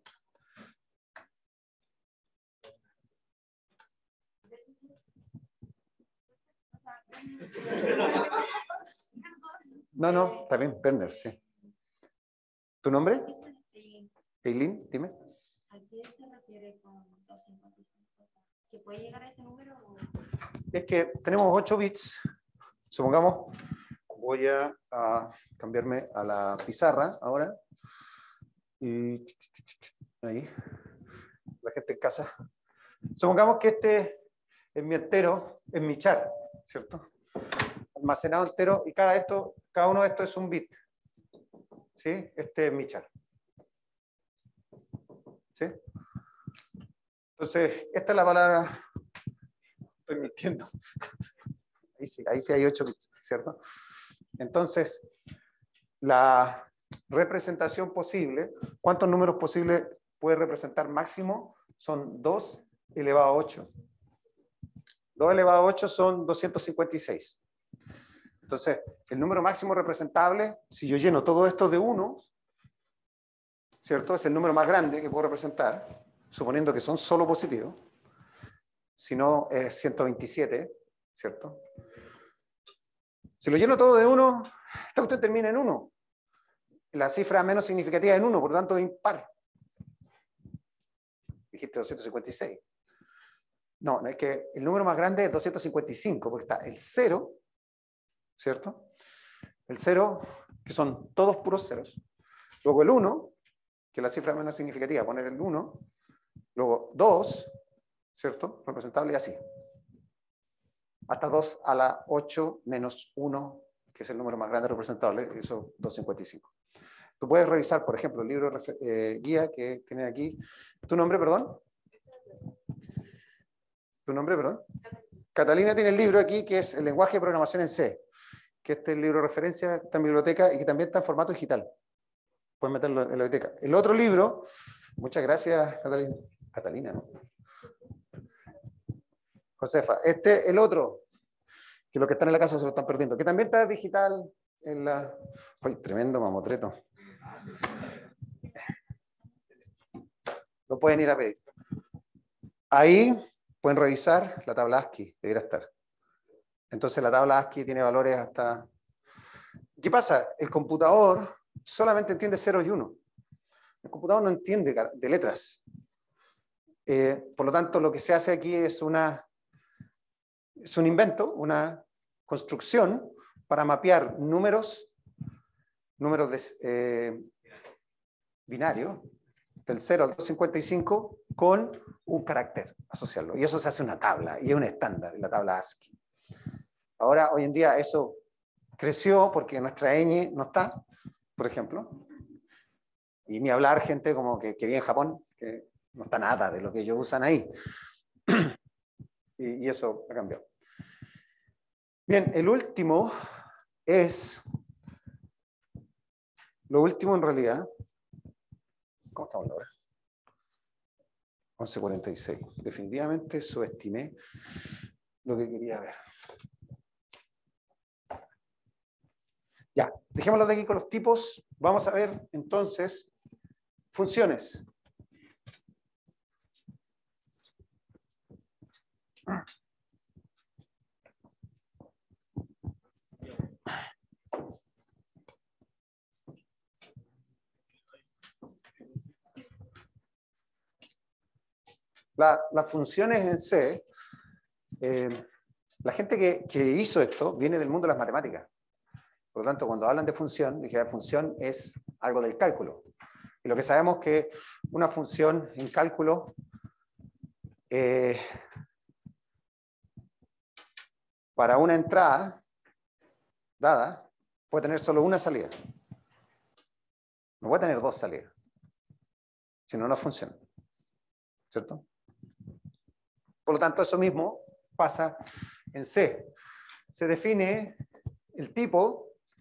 No, no, está bien, Werner, sí. ¿Tu nombre? Eileen, dime. ¿A qué se refiere con doscientos cincuenta y cinco? ¿Que puede llegar a ese número? O... Es que tenemos ocho bits, supongamos, voy a, a cambiarme a la pizarra ahora. Y ahí, la gente en casa. Supongamos que este es mi entero, es mi char, ¿cierto? Almacenado entero, y cada, esto, cada uno de estos es un bit. ¿Sí? Este es mi char. ¿Sí? Entonces, esta es la palabra. Estoy mintiendo. Ahí sí, ahí sí hay ocho bits, ¿cierto? Entonces, la representación posible, ¿cuántos números posibles puede representar máximo? Son dos elevado a ocho. dos elevado a ocho son doscientos cincuenta y seis. Entonces, el número máximo representable, si yo lleno todo esto de uno, ¿cierto? Es el número más grande que puedo representar, suponiendo que son solo positivos. Si no, es ciento veintisiete, ¿cierto? Si lo lleno todo de uno, esta cuestión termina en uno. La cifra menos significativa es en uno, por lo tanto es impar. Dijiste doscientos cincuenta y seis. No, no, es que el número más grande es doscientos cincuenta y cinco, porque está el cero, ¿cierto? El cero, que son todos puros ceros. Luego el uno, que es la cifra menos significativa, poner el uno. Luego dos, ¿cierto? Representable y así. Hasta dos a la ocho menos uno, que es el número más grande representable, eso doscientos cincuenta y cinco. Tú puedes revisar, por ejemplo, el libro eh, guía que tiene aquí. ¿Tu nombre, perdón? ¿Tu nombre, perdón? Catalina tiene el libro aquí, que es el lenguaje de programación en C, que este es el libro de referencia, está en mi biblioteca y que también está en formato digital. Pueden meterlo en la biblioteca. El otro libro, muchas gracias, Catalina. Catalina, ¿no? Josefa. Este, el otro, que los que están en la casa se lo están perdiendo, que también está digital en la... ¡Uy, tremendo mamotreto! Lo pueden ir a pedir. Ahí pueden revisar la tabla ASCII, debería estar. Entonces la tabla ASCII tiene valores hasta... ¿Qué pasa? El computador solamente entiende cero y uno. El computador no entiende de letras. Eh, por lo tanto, lo que se hace aquí es una... Es un invento, una construcción para mapear números, números de, eh, binarios, del cero al doscientos cincuenta y cinco, con un carácter, asociarlo. Y eso se hace una tabla, y es un estándar, la tabla ASCII. Ahora, hoy en día, eso creció porque nuestra ñ no está, por ejemplo. Y ni hablar gente como que, que vive en Japón, que no está nada de lo que ellos usan ahí. y, y eso ha cambiado. Bien, el último es, lo último en realidad, ¿cómo estamos ahora? once cuarenta y seis. Definitivamente subestimé lo que quería ver. Ya, dejémoslo de aquí con los tipos. Vamos a ver entonces funciones. La, las funciones en C, eh, la gente que, que hizo esto viene del mundo de las matemáticas. Por lo tanto, cuando hablan de función, dije, la función es algo del cálculo. Y lo que sabemos es que una función en cálculo eh, para una entrada dada puede tener solo una salida. No puede tener dos salidas. Si no, no funciona. ¿Cierto? Por lo tanto, eso mismo pasa en C. Se define el tipo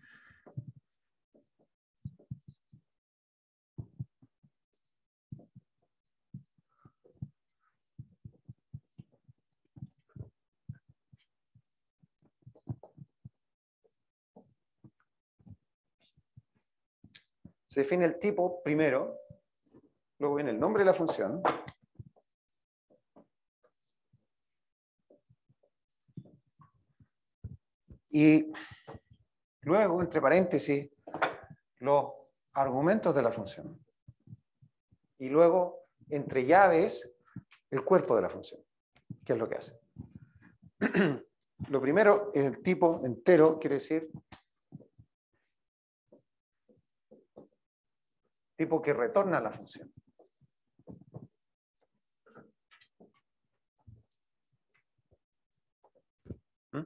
se define el tipo primero, luego viene el nombre de la función. Y luego, entre paréntesis, los argumentos de la función. Y luego, entre llaves, el cuerpo de la función. ¿Qué es lo que hace? Lo primero, el tipo entero, quiere decir tipo que retorna la función. ¿Mm?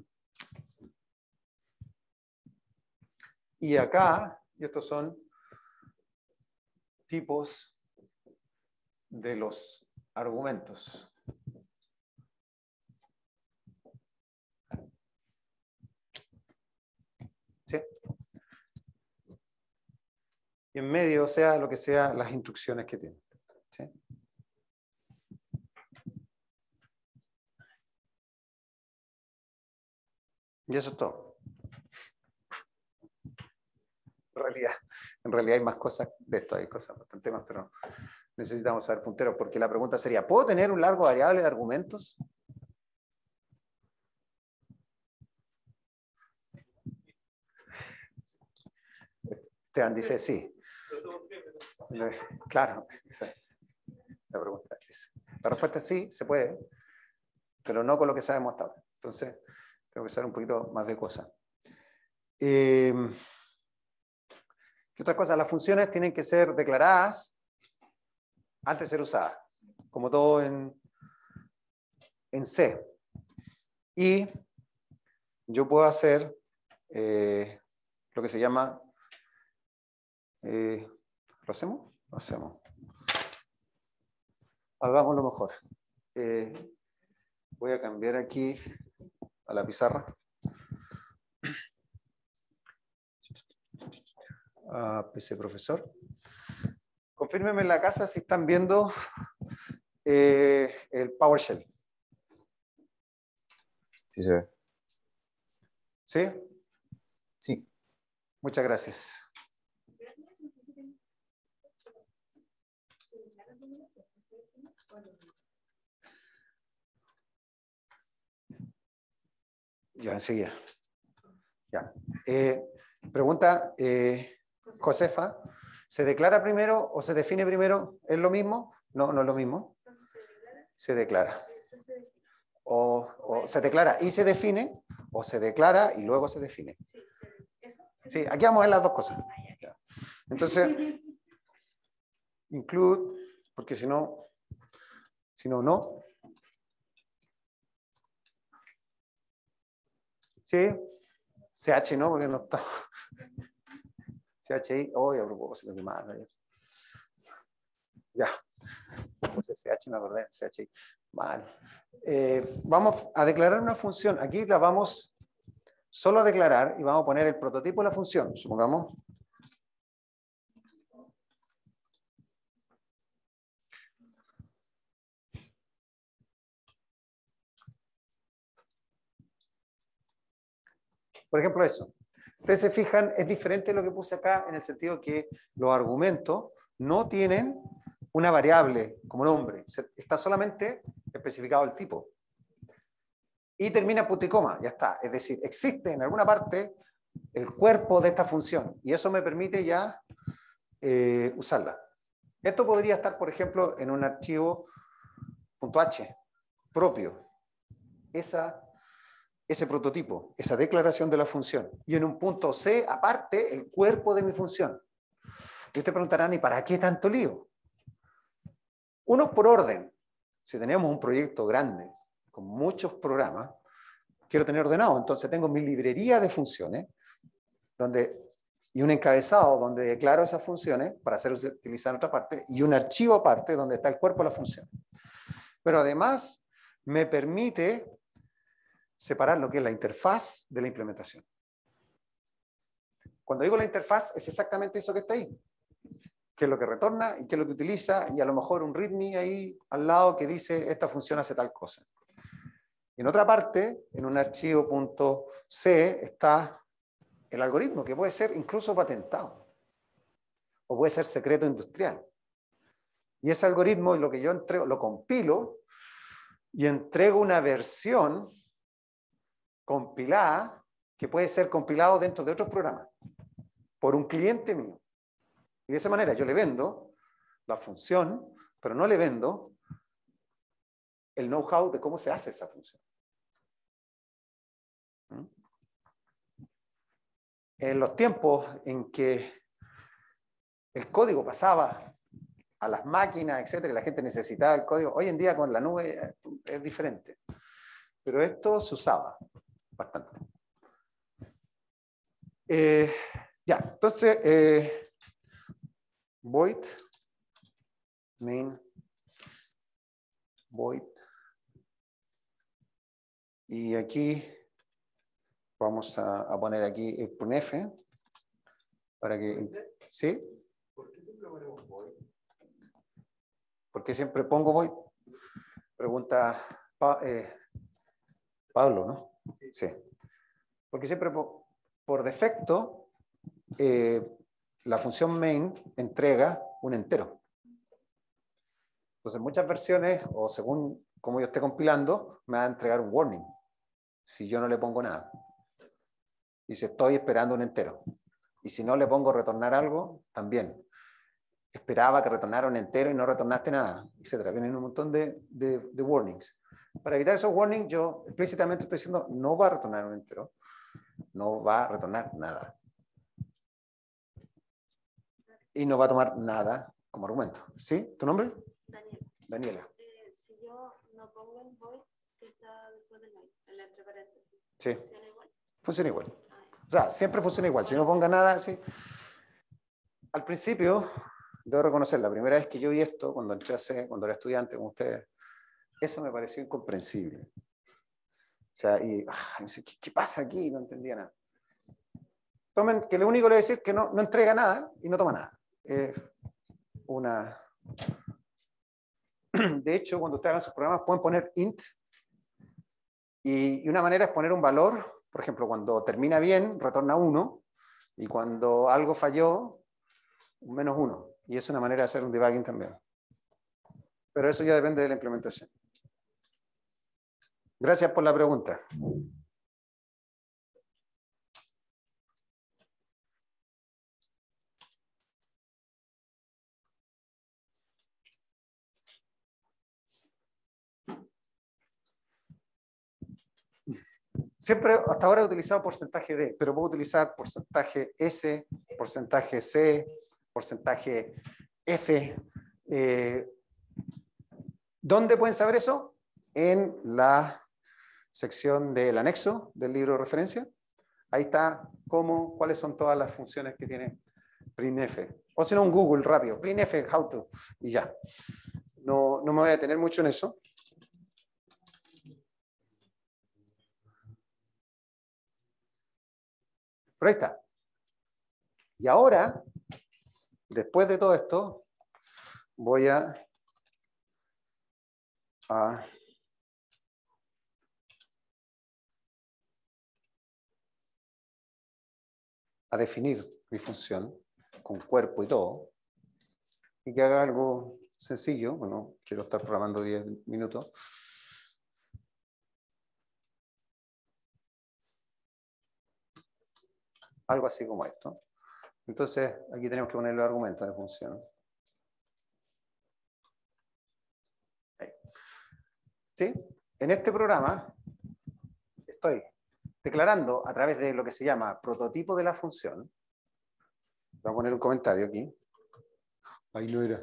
Y acá, y estos son tipos de los argumentos. ¿Sí? Y en medio, sea lo que sea, las instrucciones que tiene. ¿Sí? Y eso es todo. En realidad, en realidad hay más cosas de esto, hay cosas bastante más, pero necesitamos saber punteros, porque la pregunta sería, ¿puedo tener un largo variable de argumentos? Esteban dice sí. Claro, esa es la pregunta. La respuesta es sí, se puede, pero no con lo que sabemos hasta ahora. Entonces, tengo que saber un poquito más de cosas. Eh, ¿Qué otra cosa? Las funciones tienen que ser declaradas antes de ser usadas, como todo en, en C. Y yo puedo hacer eh, lo que se llama... Eh, ¿Lo hacemos? Lo hacemos. Hagámoslo mejor. Eh, voy a cambiar aquí a la pizarra. A P C profesor. Confírmenme en la casa si están viendo eh, el PowerShell. Sí se ve. ¿Sí? Sí. Muchas gracias. Ya, enseguida. Ya. Eh, pregunta, eh, Josefa, ¿se declara primero o se define primero? ¿Es lo mismo? No, no es lo mismo. Se declara. O, o se declara y se define, o se declara y luego se define. Sí, aquí vamos a ver las dos cosas. Ya. Entonces, include, porque si no, si no, no. Sí, C H no, porque no está. C H I, hoy a propósito, qué mal. Ya. Pues S H me acordé, S H I. Vale. Eh, vamos a declarar una función. Aquí la vamos solo a declarar y vamos a poner el prototipo de la función. Supongamos. Por ejemplo, eso. Ustedes se fijan, es diferente lo que puse acá en el sentido que los argumentos no tienen una variable como nombre. Está solamente especificado el tipo. Y termina punto y coma, ya está. Es decir, existe en alguna parte el cuerpo de esta función. Y eso me permite ya eh, usarla. Esto podría estar, por ejemplo, en un archivo .h propio. Esa... ese prototipo, esa declaración de la función. Y en un punto C, aparte, el cuerpo de mi función. Y ustedes preguntarán, ¿y para qué tanto lío? Uno, por orden. Si tenemos un proyecto grande, con muchos programas, quiero tener ordenado. Entonces tengo mi librería de funciones, donde, y un encabezado donde declaro esas funciones para ser utilizadas en otra parte, y un archivo aparte donde está el cuerpo de la función. Pero además, me permite separar lo que es la interfaz de la implementación. Cuando digo la interfaz, es exactamente eso que está ahí. Qué es lo que retorna y qué es lo que utiliza, y a lo mejor un readme ahí al lado que dice esta función hace tal cosa. En otra parte, en un archivo .c, está el algoritmo, que puede ser incluso patentado, o puede ser secreto industrial. Y ese algoritmo, lo que yo entrego, lo compilo, y entrego una versión compilada, que puede ser compilado dentro de otros programas, por un cliente mío. Y de esa manera yo le vendo la función, pero no le vendo el know-how de cómo se hace esa función. ¿Mm? En los tiempos en que el código pasaba a las máquinas, etcétera, y la gente necesitaba el código, hoy en día con la nube es diferente. Pero esto se usaba bastante. Eh, ya, entonces, eh, void main void, y aquí vamos a, a poner aquí el punf para que, ¿sí? ¿Por qué siempre ponemos void? ¿Por qué siempre pongo void? Pregunta pa, eh, Pablo, ¿no? Sí. Porque siempre por, por defecto eh, la función main entrega un entero. Entonces muchas versiones, o según como yo esté compilando, me va a entregar un warning si yo no le pongo nada. Dice, estoy esperando un entero. Y si no le pongo retornar algo, también. Esperaba que retornara un entero y no retornaste nada, etcétera. Vienen un montón de, de, de warnings. Para evitar esos warnings, yo explícitamente estoy diciendo, no va a retornar un entero. No va a retornar nada. Y no va a tomar nada como argumento. ¿Sí? ¿Tu nombre? Daniela. Daniela. Eh, si yo no pongo el void que está después del main, en la entre paréntesis, Sí. ¿funciona igual? Funciona igual. Ah, ya. O sea, siempre funciona igual. Si no ponga nada, sí. Al principio, debo reconocer, la primera vez que yo vi esto, cuando entré a C, cuando era estudiante con ustedes, eso me pareció incomprensible. O sea, y, ah, no sé, ¿qué, ¿qué pasa aquí? No entendía nada. Tomen, que lo único que le voy a decir es que no, no entrega nada y no toma nada. Eh, una... De hecho, cuando ustedes hagan sus programas, pueden poner int, y, y una manera es poner un valor. Por ejemplo, cuando termina bien, retorna uno, y cuando algo falló, un menos uno. Y es una manera de hacer un debugging también. Pero eso ya depende de la implementación. Gracias por la pregunta. Siempre, hasta ahora he utilizado porcentaje D, pero puedo utilizar porcentaje S, porcentaje C, porcentaje F. Eh, ¿Dónde pueden saber eso? En la sección del anexo del libro de referencia. Ahí está cómo, cuáles son todas las funciones que tiene printf. O si no, un Google rápido, cleanf, how to, y ya. No, no me voy a detener mucho en eso. Pero ahí está. Y ahora, después de todo esto, voy a, a a definir mi función con cuerpo y todo, y que haga algo sencillo. Bueno, quiero estar programando diez minutos. Algo así como esto. Entonces, aquí tenemos que poner los argumentos de función. Ahí. ¿Sí? En este programa estoy declarando a través de lo que se llama prototipo de la función. Voy a poner un comentario aquí. Ahí no era.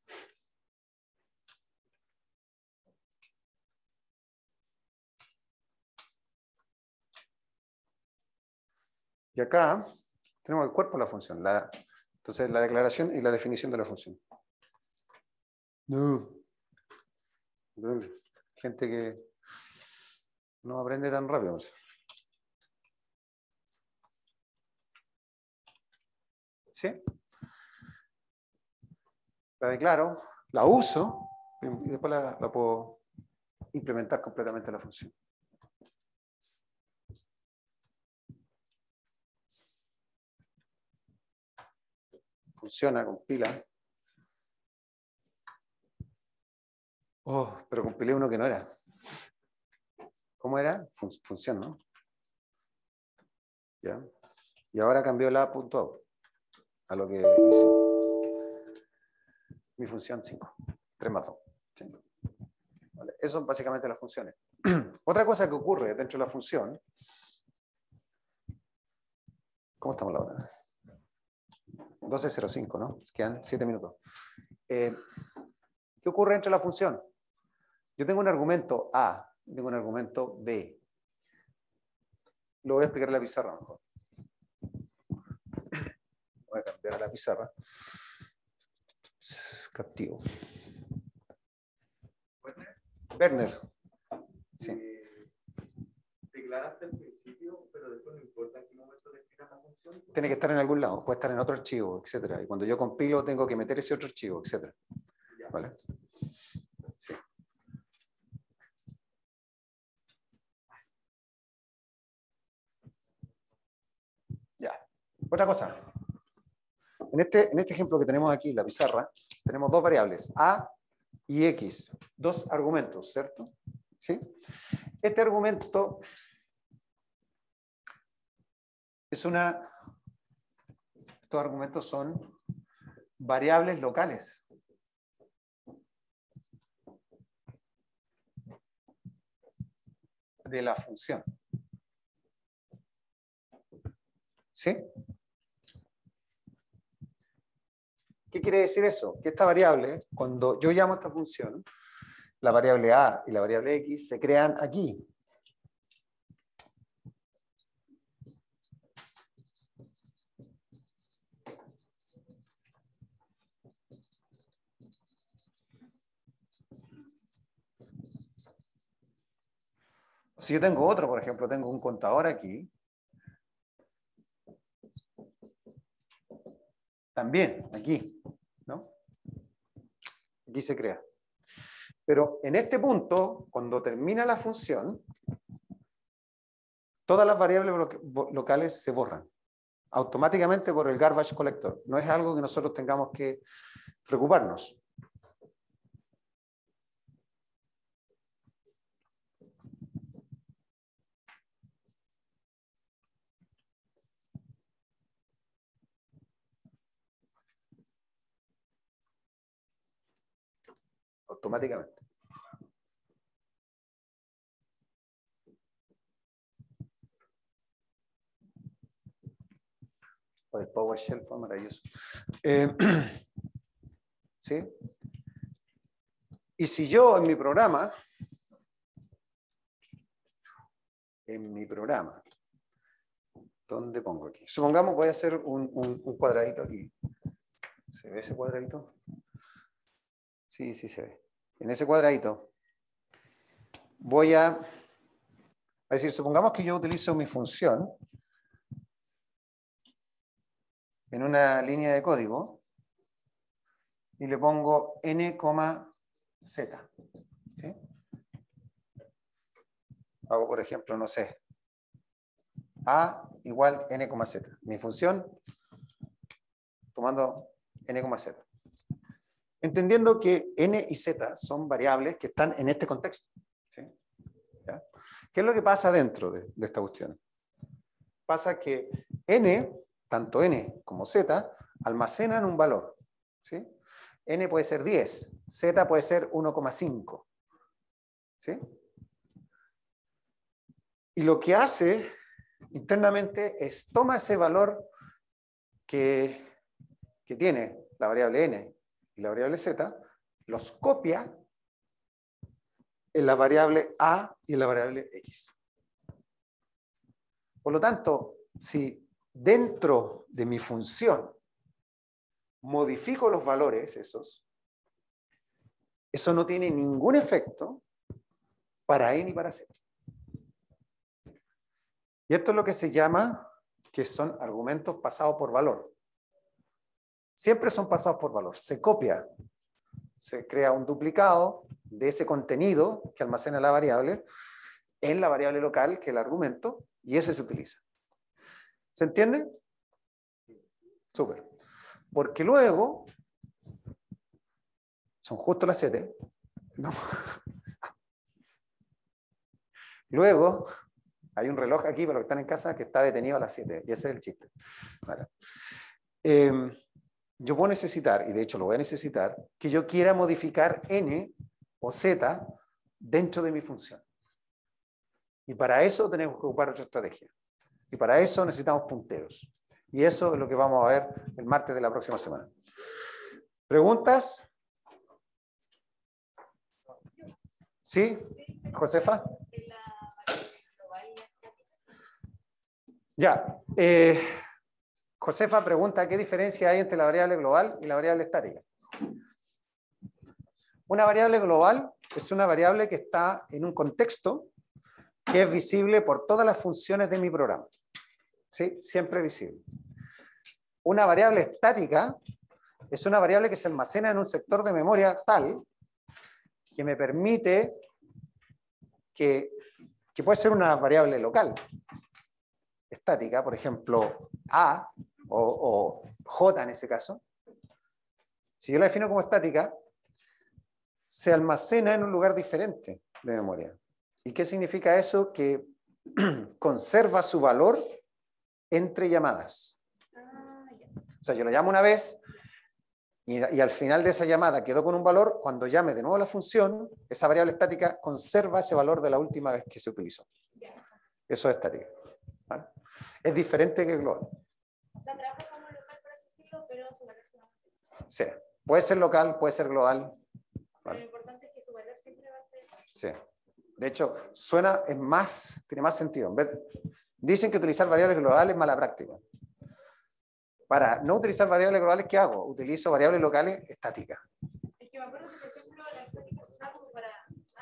Y acá tenemos el cuerpo de la función. La, entonces, la declaración y la definición de la función. No. Gente que no aprende tan rápido. ¿Sí? La declaro, la uso y después la, la puedo implementar completamente la función. Funciona, compila. Oh, pero compilé uno que no era. ¿Cómo era? Fun función, ¿no? ¿Ya? Y ahora cambió la punto out a lo que hice. Mi función cinco. tres más dos. ¿Sí? Vale. Eso son básicamente las funciones. Otra cosa que ocurre dentro de la función. ¿Cómo estamos la hora? doce cero cinco, ¿no? Quedan siete minutos. Eh, ¿Qué ocurre dentro de la función? Yo tengo un argumento A, tengo un argumento B. Lo voy a explicar en la pizarra mejor. Voy a cambiar a la pizarra. Captivo. Werner. Sí. Eh, declaraste al principio, pero después no importa en qué momento definas la función. Tiene que estar en algún lado, puede estar en otro archivo, etcétera. Y cuando yo compilo, tengo que meter ese otro archivo, etcétera. ¿Vale? Sí. Ya. Otra cosa. En este, en este ejemplo que tenemos aquí, la pizarra, tenemos dos variables, A y X. Dos argumentos, ¿cierto? ¿Sí? Este argumento es una... Estos argumentos son variables locales. De la función. ¿Sí? ¿Qué quiere decir eso? Que esta variable, cuando yo llamo a esta función, la variable A y la variable X se crean aquí. Si yo tengo otro, por ejemplo, tengo un contador aquí, también aquí, ¿no? Aquí se crea. Pero en este punto, cuando termina la función, todas las variables locales se borran automáticamente por el garbage collector. No es algo que nosotros tengamos que preocuparnos. Automáticamente. El PowerShell fue maravilloso. Eh, ¿Sí? Y si yo en mi programa, en mi programa, ¿dónde pongo aquí? Supongamos voy a hacer un, un, un cuadradito aquí. ¿Se ve ese cuadradito? Sí, sí se ve. En ese cuadradito voy a, a decir, supongamos que yo utilizo mi función en una línea de código y le pongo n, z. ¿Sí? Hago, por ejemplo, no sé, a igual n, z. Mi función tomando n, z. Entendiendo que n y z son variables que están en este contexto. ¿Sí? ¿Ya? ¿Qué es lo que pasa dentro de, de esta cuestión? Pasa que n, tanto n como z, almacenan un valor. ¿Sí? N puede ser diez, z puede ser uno coma cinco. ¿Sí? Y lo que hace internamente es toma ese valor que, que tiene la variable n y la variable z, los copia en la variable a y en la variable x. Por lo tanto, si dentro de mi función modifico los valores esos, eso no tiene ningún efecto para n y para z. Y esto es lo que se llama que son argumentos pasados por valor. Siempre son pasados por valor. Se copia, se crea un duplicado de ese contenido que almacena la variable en la variable local, que es el argumento, y ese se utiliza. ¿Se entiende? Súper. Porque luego, son justo las siete, no. Luego, hay un reloj aquí para los que están en casa que está detenido a las siete, y ese es el chiste. Vale. Eh, yo puedo necesitar, y de hecho lo voy a necesitar, que yo quiera modificar n o z dentro de mi función. Y para eso tenemos que ocupar otra estrategia. Y para eso necesitamos punteros. Y eso es lo que vamos a ver el martes de la próxima semana. ¿Preguntas? ¿Sí? ¿Josefa? Ya. Eh, Josefa pregunta qué diferencia hay entre la variable global y la variable estática. Una variable global es una variable que está en un contexto que es visible por todas las funciones de mi programa. ¿Sí? Siempre visible. Una variable estática es una variable que se almacena en un sector de memoria tal que me permite que, que puede ser una variable local, estática, por ejemplo, A o, o J en ese caso. Si yo la defino como estática, se almacena en un lugar diferente de memoria. ¿Y qué significa eso? Que conserva su valor entre llamadas. O sea, yo la llamo una vez y, y al final de esa llamada quedó con un valor. Cuando llame de nuevo la función, esa variable estática conserva ese valor de la última vez que se utilizó. Eso es estática. ¿Vale? Es diferente que global. O sea, trabaja como local, por así decirlo, pero su valor se va a mantener. Sí. Puede ser local, puede ser global. ¿Vale? Lo importante es que su valor siempre va a ser... Sí. De hecho, suena, es más, tiene más sentido. En vez, dicen que utilizar variables globales es mala práctica. Para no utilizar variables globales, ¿qué hago? Utilizo variables locales estáticas. Es que me acuerdo que, por ejemplo, la estática se usaba como para...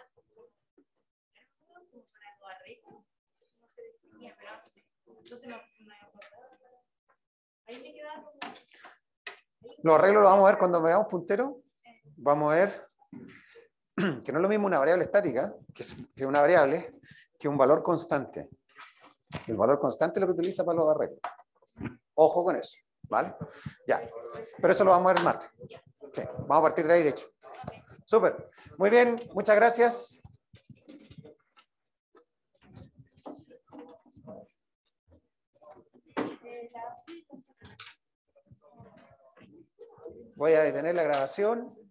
como para algo arreglo. No se definía, pero entonces me, me acordaba. Ahí me quedaba como... Los arreglos los vamos a ver cuando veamos puntero. Vamos a ver que no es lo mismo una variable estática, que es que una variable, que un valor constante. El valor constante es lo que utiliza para los arreglos. Ojo con eso, ¿vale? Ya. Pero eso lo vamos a ver el martes. Sí, vamos a partir de ahí, de hecho. Súper. Muy bien, muchas gracias. Voy a detener la grabación.